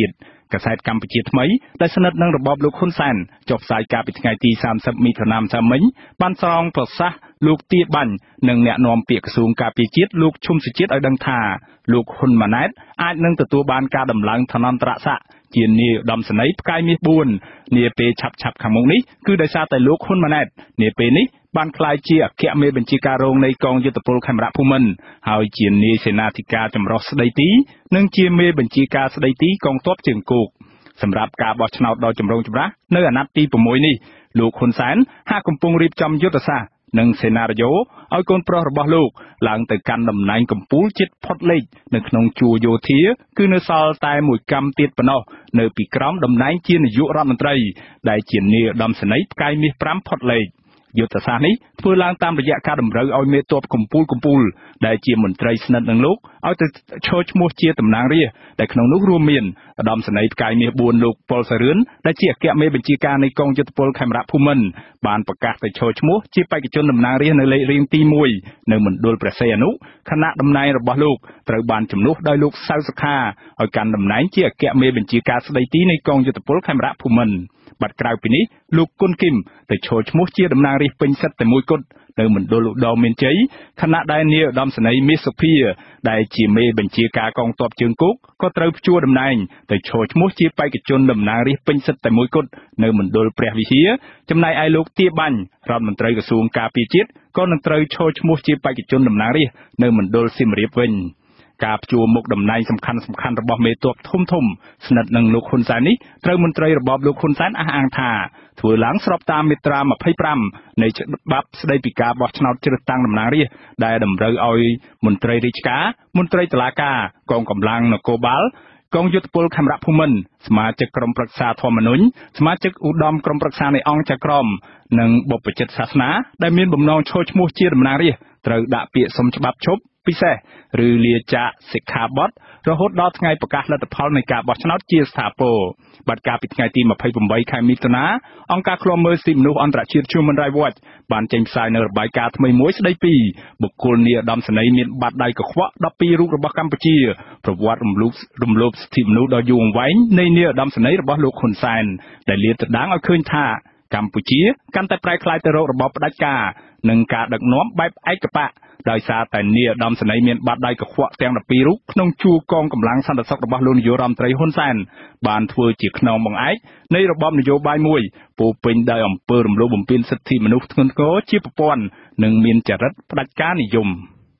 កាសែតកម្ពុជាថ្មីដែលស្និទ្ធនឹងរបបលោកហ៊ុនសែនចុះផ្សាយកាលពីថ្ងៃទីសាមសិបមិថុនាម្សិលមិញបានស្រង់ប្រសាសន៍លោកទាបាញ់និងអ្នកនាំពាក្យក្រសួងការពារជាតិលោកឈុំសុជាតិឲ្យដឹងថាលោកហ៊ុនម៉ាណែតអាចនឹងទទួលបានការដំឡើងឋានន្តរស័ក្តិជានាយឧត្តមសេនីយ៍ផ្កាយមាសបួននាពេលឆាប់ឆាប់ខាងមុខនេះគឺដោយសារតែលោកហ៊ុនម៉ាណែតនាពេលនេះបានក្លាយជាអគ្គមេបញ្ជាការរងនៃកងយុទ្ធពលខេមរៈភូមិន្ទហើយជានាយសេនាធិការចម្រុះស្ដីទីនិងជាមេបញ្ជាការស្ដីទីកងទ័ពជើងគោកសម្រាប់ការបោះឆ្នោតដ៏ចម្រូងចម្រាសនៅអាណត្តិទី៦នេះលោកហ៊ុនសែនហាក់កំពុងរៀបចំយុទ្ធសាស្ត្រនិងសេណារីយ៉ូឲ្យកូនប្រុសរបស់លោកឡើងទៅកាន់តំណែងកំពូលជិតផុតលេខនៅក្នុងជួរយោធាគឺនៅសល់តែមួយកម្មទៀតប៉ុណ្ណោះនៅពីក្រោមតំណែងជានាយករដ្ឋមន្ត្រីដែលជានាយឧត្តមសេនីយ៍ផ្កាយមាសប្រាំផុតលេខយុទ្ធសាស្ត្រនេះធ្វើឡើងតាមរយៈការតម្រូវឲ្យមេទ័ពកំពូលកំពូលដែលជាមន្ត្រីស្និទ្ធនឹងលោកឲ្យទៅឈរឈ្មោះជាតំណាងរាស្ត្រដែលក្នុងនោះរួមមានឧត្តមសេនីយ៍ផ្កាយមាសបួនលោកប៉ុលសារឿនដែលជាអគ្គមេបញ្ជាការនៃកងយុទ្ធពលខេមរៈភូមិន្ទបានប្រកាសទៅឈរឈ្មោះជាបេក្ខជនតំណាងរាស្ត្រនៅលេខរៀងទីមួយនៅមណ្ឌលព្រះសីហនុខណៈតំណែងរបស់លោកត្រូវបានជំនួសដោយលោកសៅសុខាឲ្យកាន់តំណែងជាអគ្គមេបញ្ជាការស្ដីទីនៃកងយុទ្ធពលខេមរៈភូមិន្ទបាត់ក្រៅពីនេះលោកគុនគឹមទៅឈរឈ្មោះជាតំណាងរាស្ត្រពេញសិទ្ធិតែមួយគត់នៅមណ្ឌលឧត្តរមានជ័យខណៈដែលនាយឧត្តមសេនីយ៍មាសសុភាដែលជាមេបញ្ជាការកងទ័ពជើងគោកក៏ត្រូវព្យួរតំណែងទៅឈរឈ្មោះជាបេក្ខជនតំណាងរាស្ត្រពេញសិទ្ធិតែមួយគត់នៅមណ្ឌលព្រះវិហារចំណែកឯលោកទាបាញ់រដ្ឋមន្ត្រីក្រសួងការពារជាតិក៏នឹងត្រូវឈរឈ្មោះជាបេក្ខជនតំណាងរាស្ត្រនៅមណ្ឌលសៀមរាបវិញការព្យួរមុខតំណែងសំខាន់សំខាន់របស់មេទ័ពធំធំស្និទ្ធនឹងលោកហ៊ុនសែននេះត្រូវមន្ត្រីរបបលោកហ៊ុនសែនអះអាងថាធ្វើឡើងស្របតាមមាត្រាម្ភៃប្រាំនៃច្បាប់ស្តីពីការបោះឆ្នោតជ្រើសតាំងតំណាងរាស្ត្រដែលតម្រូវឲ្យមន្ត្រីរាជការមន្ត្រីតុលាការកងកម្លាំងនគរបាលកងយុទ្ធពលខេមរៈភូមិន្ទសមាជិកក្រុមប្រឹក្សាធម្មនុញ្ញសមាជិកឧត្តមក្រុមប្រឹក្សានៃអង្គចក្រមនិងបុព្វជិតសាសនាដែលមានបំណងឈរឈ្មោះជាតំណាងរាស្ត្រត្រូវដាក់ពាក្យសុំច្បាប់ឈប់ពិសេសឬលាចាកសិក្ខាបទរហូតដល់ថ្ងៃប្រកាសលទ្ធផលនៃការបោះឆ្នោតជាស្ថាពរបាត់កាលពីថ្ងៃទីម្ភៃប្រាំបីខែមិថុនាអង្គការឃ្លាំមើលសិទ្ធិមនុស្សអន្តរជាតិ Human Rights Watch បានចេញផ្សាយនៅរបាយការណ៍ថ្មីមួយស្ដីពីបុគ្គលនាយឧត្តមសេនីយ៍មានបាតដៃកខ្វក់ដប់ពីររូបរបស់កម្ពុជាប្រវត្តិរំលោភរំលោភសិទ្ធិមនុស្សដ៏យូរអង្វែងនៃនាយឧត្តមសេនីយ៍របស់លោកហ៊ុនសែនដែលលាតត្រដាងឲ្យឃើញថាកម្ពុជាកាន់តែប្រែក្លាយទៅរករបបផ្ដាច់ការនិងការដឹកនាំបែបឯកបកដោយសារតែនាយឧត្តមសេនីយ៍មានបាតដៃកខ្វក់ទាំងដប់ពីររូបក្នុងជួរកងកម្លាំងសន្តិសុខរបស់លោកនាយករដ្ឋមន្ត្រីហ៊ុនសែនបានធ្វើជាខ្នងបង្អែកនៃរបបនយោបាយមួយពោពេញដោយអំពើរំលោភបំពានសិទ្ធិមនុស្សធ្ងន់ធ្ងរជាប្រព័ន្ធនិងមានចរិតផ្ដាច់ការនិយម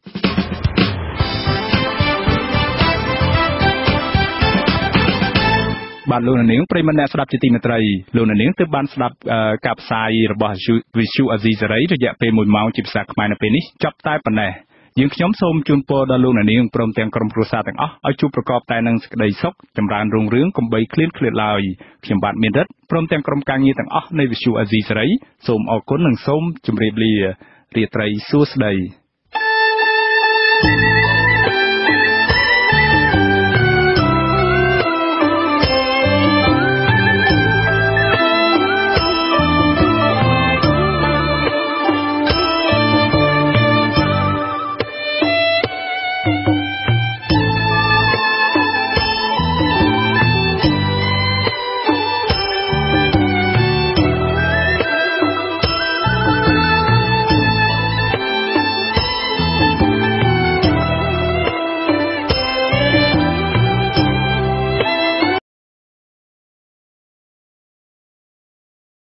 បាទលោកនាងប្រិមត្តអ្នកស្ដាប់ជាទីមេត្រីលោកនាងទើបបានស្ដាប់ការផ្សាយរបស់ Visual Asia សេរីរយៈពេលមួយម៉ោងជាភាសាខ្មែរនៅពេលនេះចប់តែប៉ុណ្ណេះយើងខ្ញុំសូមជូនពរដល់លោកនាងព្រមទាំងក្រុមគ្រួសារទាំងអស់ឲ្យជួបប្រកបតែនឹងសេចក្តីសុខចម្រើនរុងរឿងកុំបីឃ្លានឃ្លាតឡើយខ្ញុំបាទមានរិទ្ធព្រមទាំងក្រុមការងារទាំងអស់នៃ Visual Asia សេរីសូមអរគុណនិងសូមជម្រាបលារាត្រីសួស្តី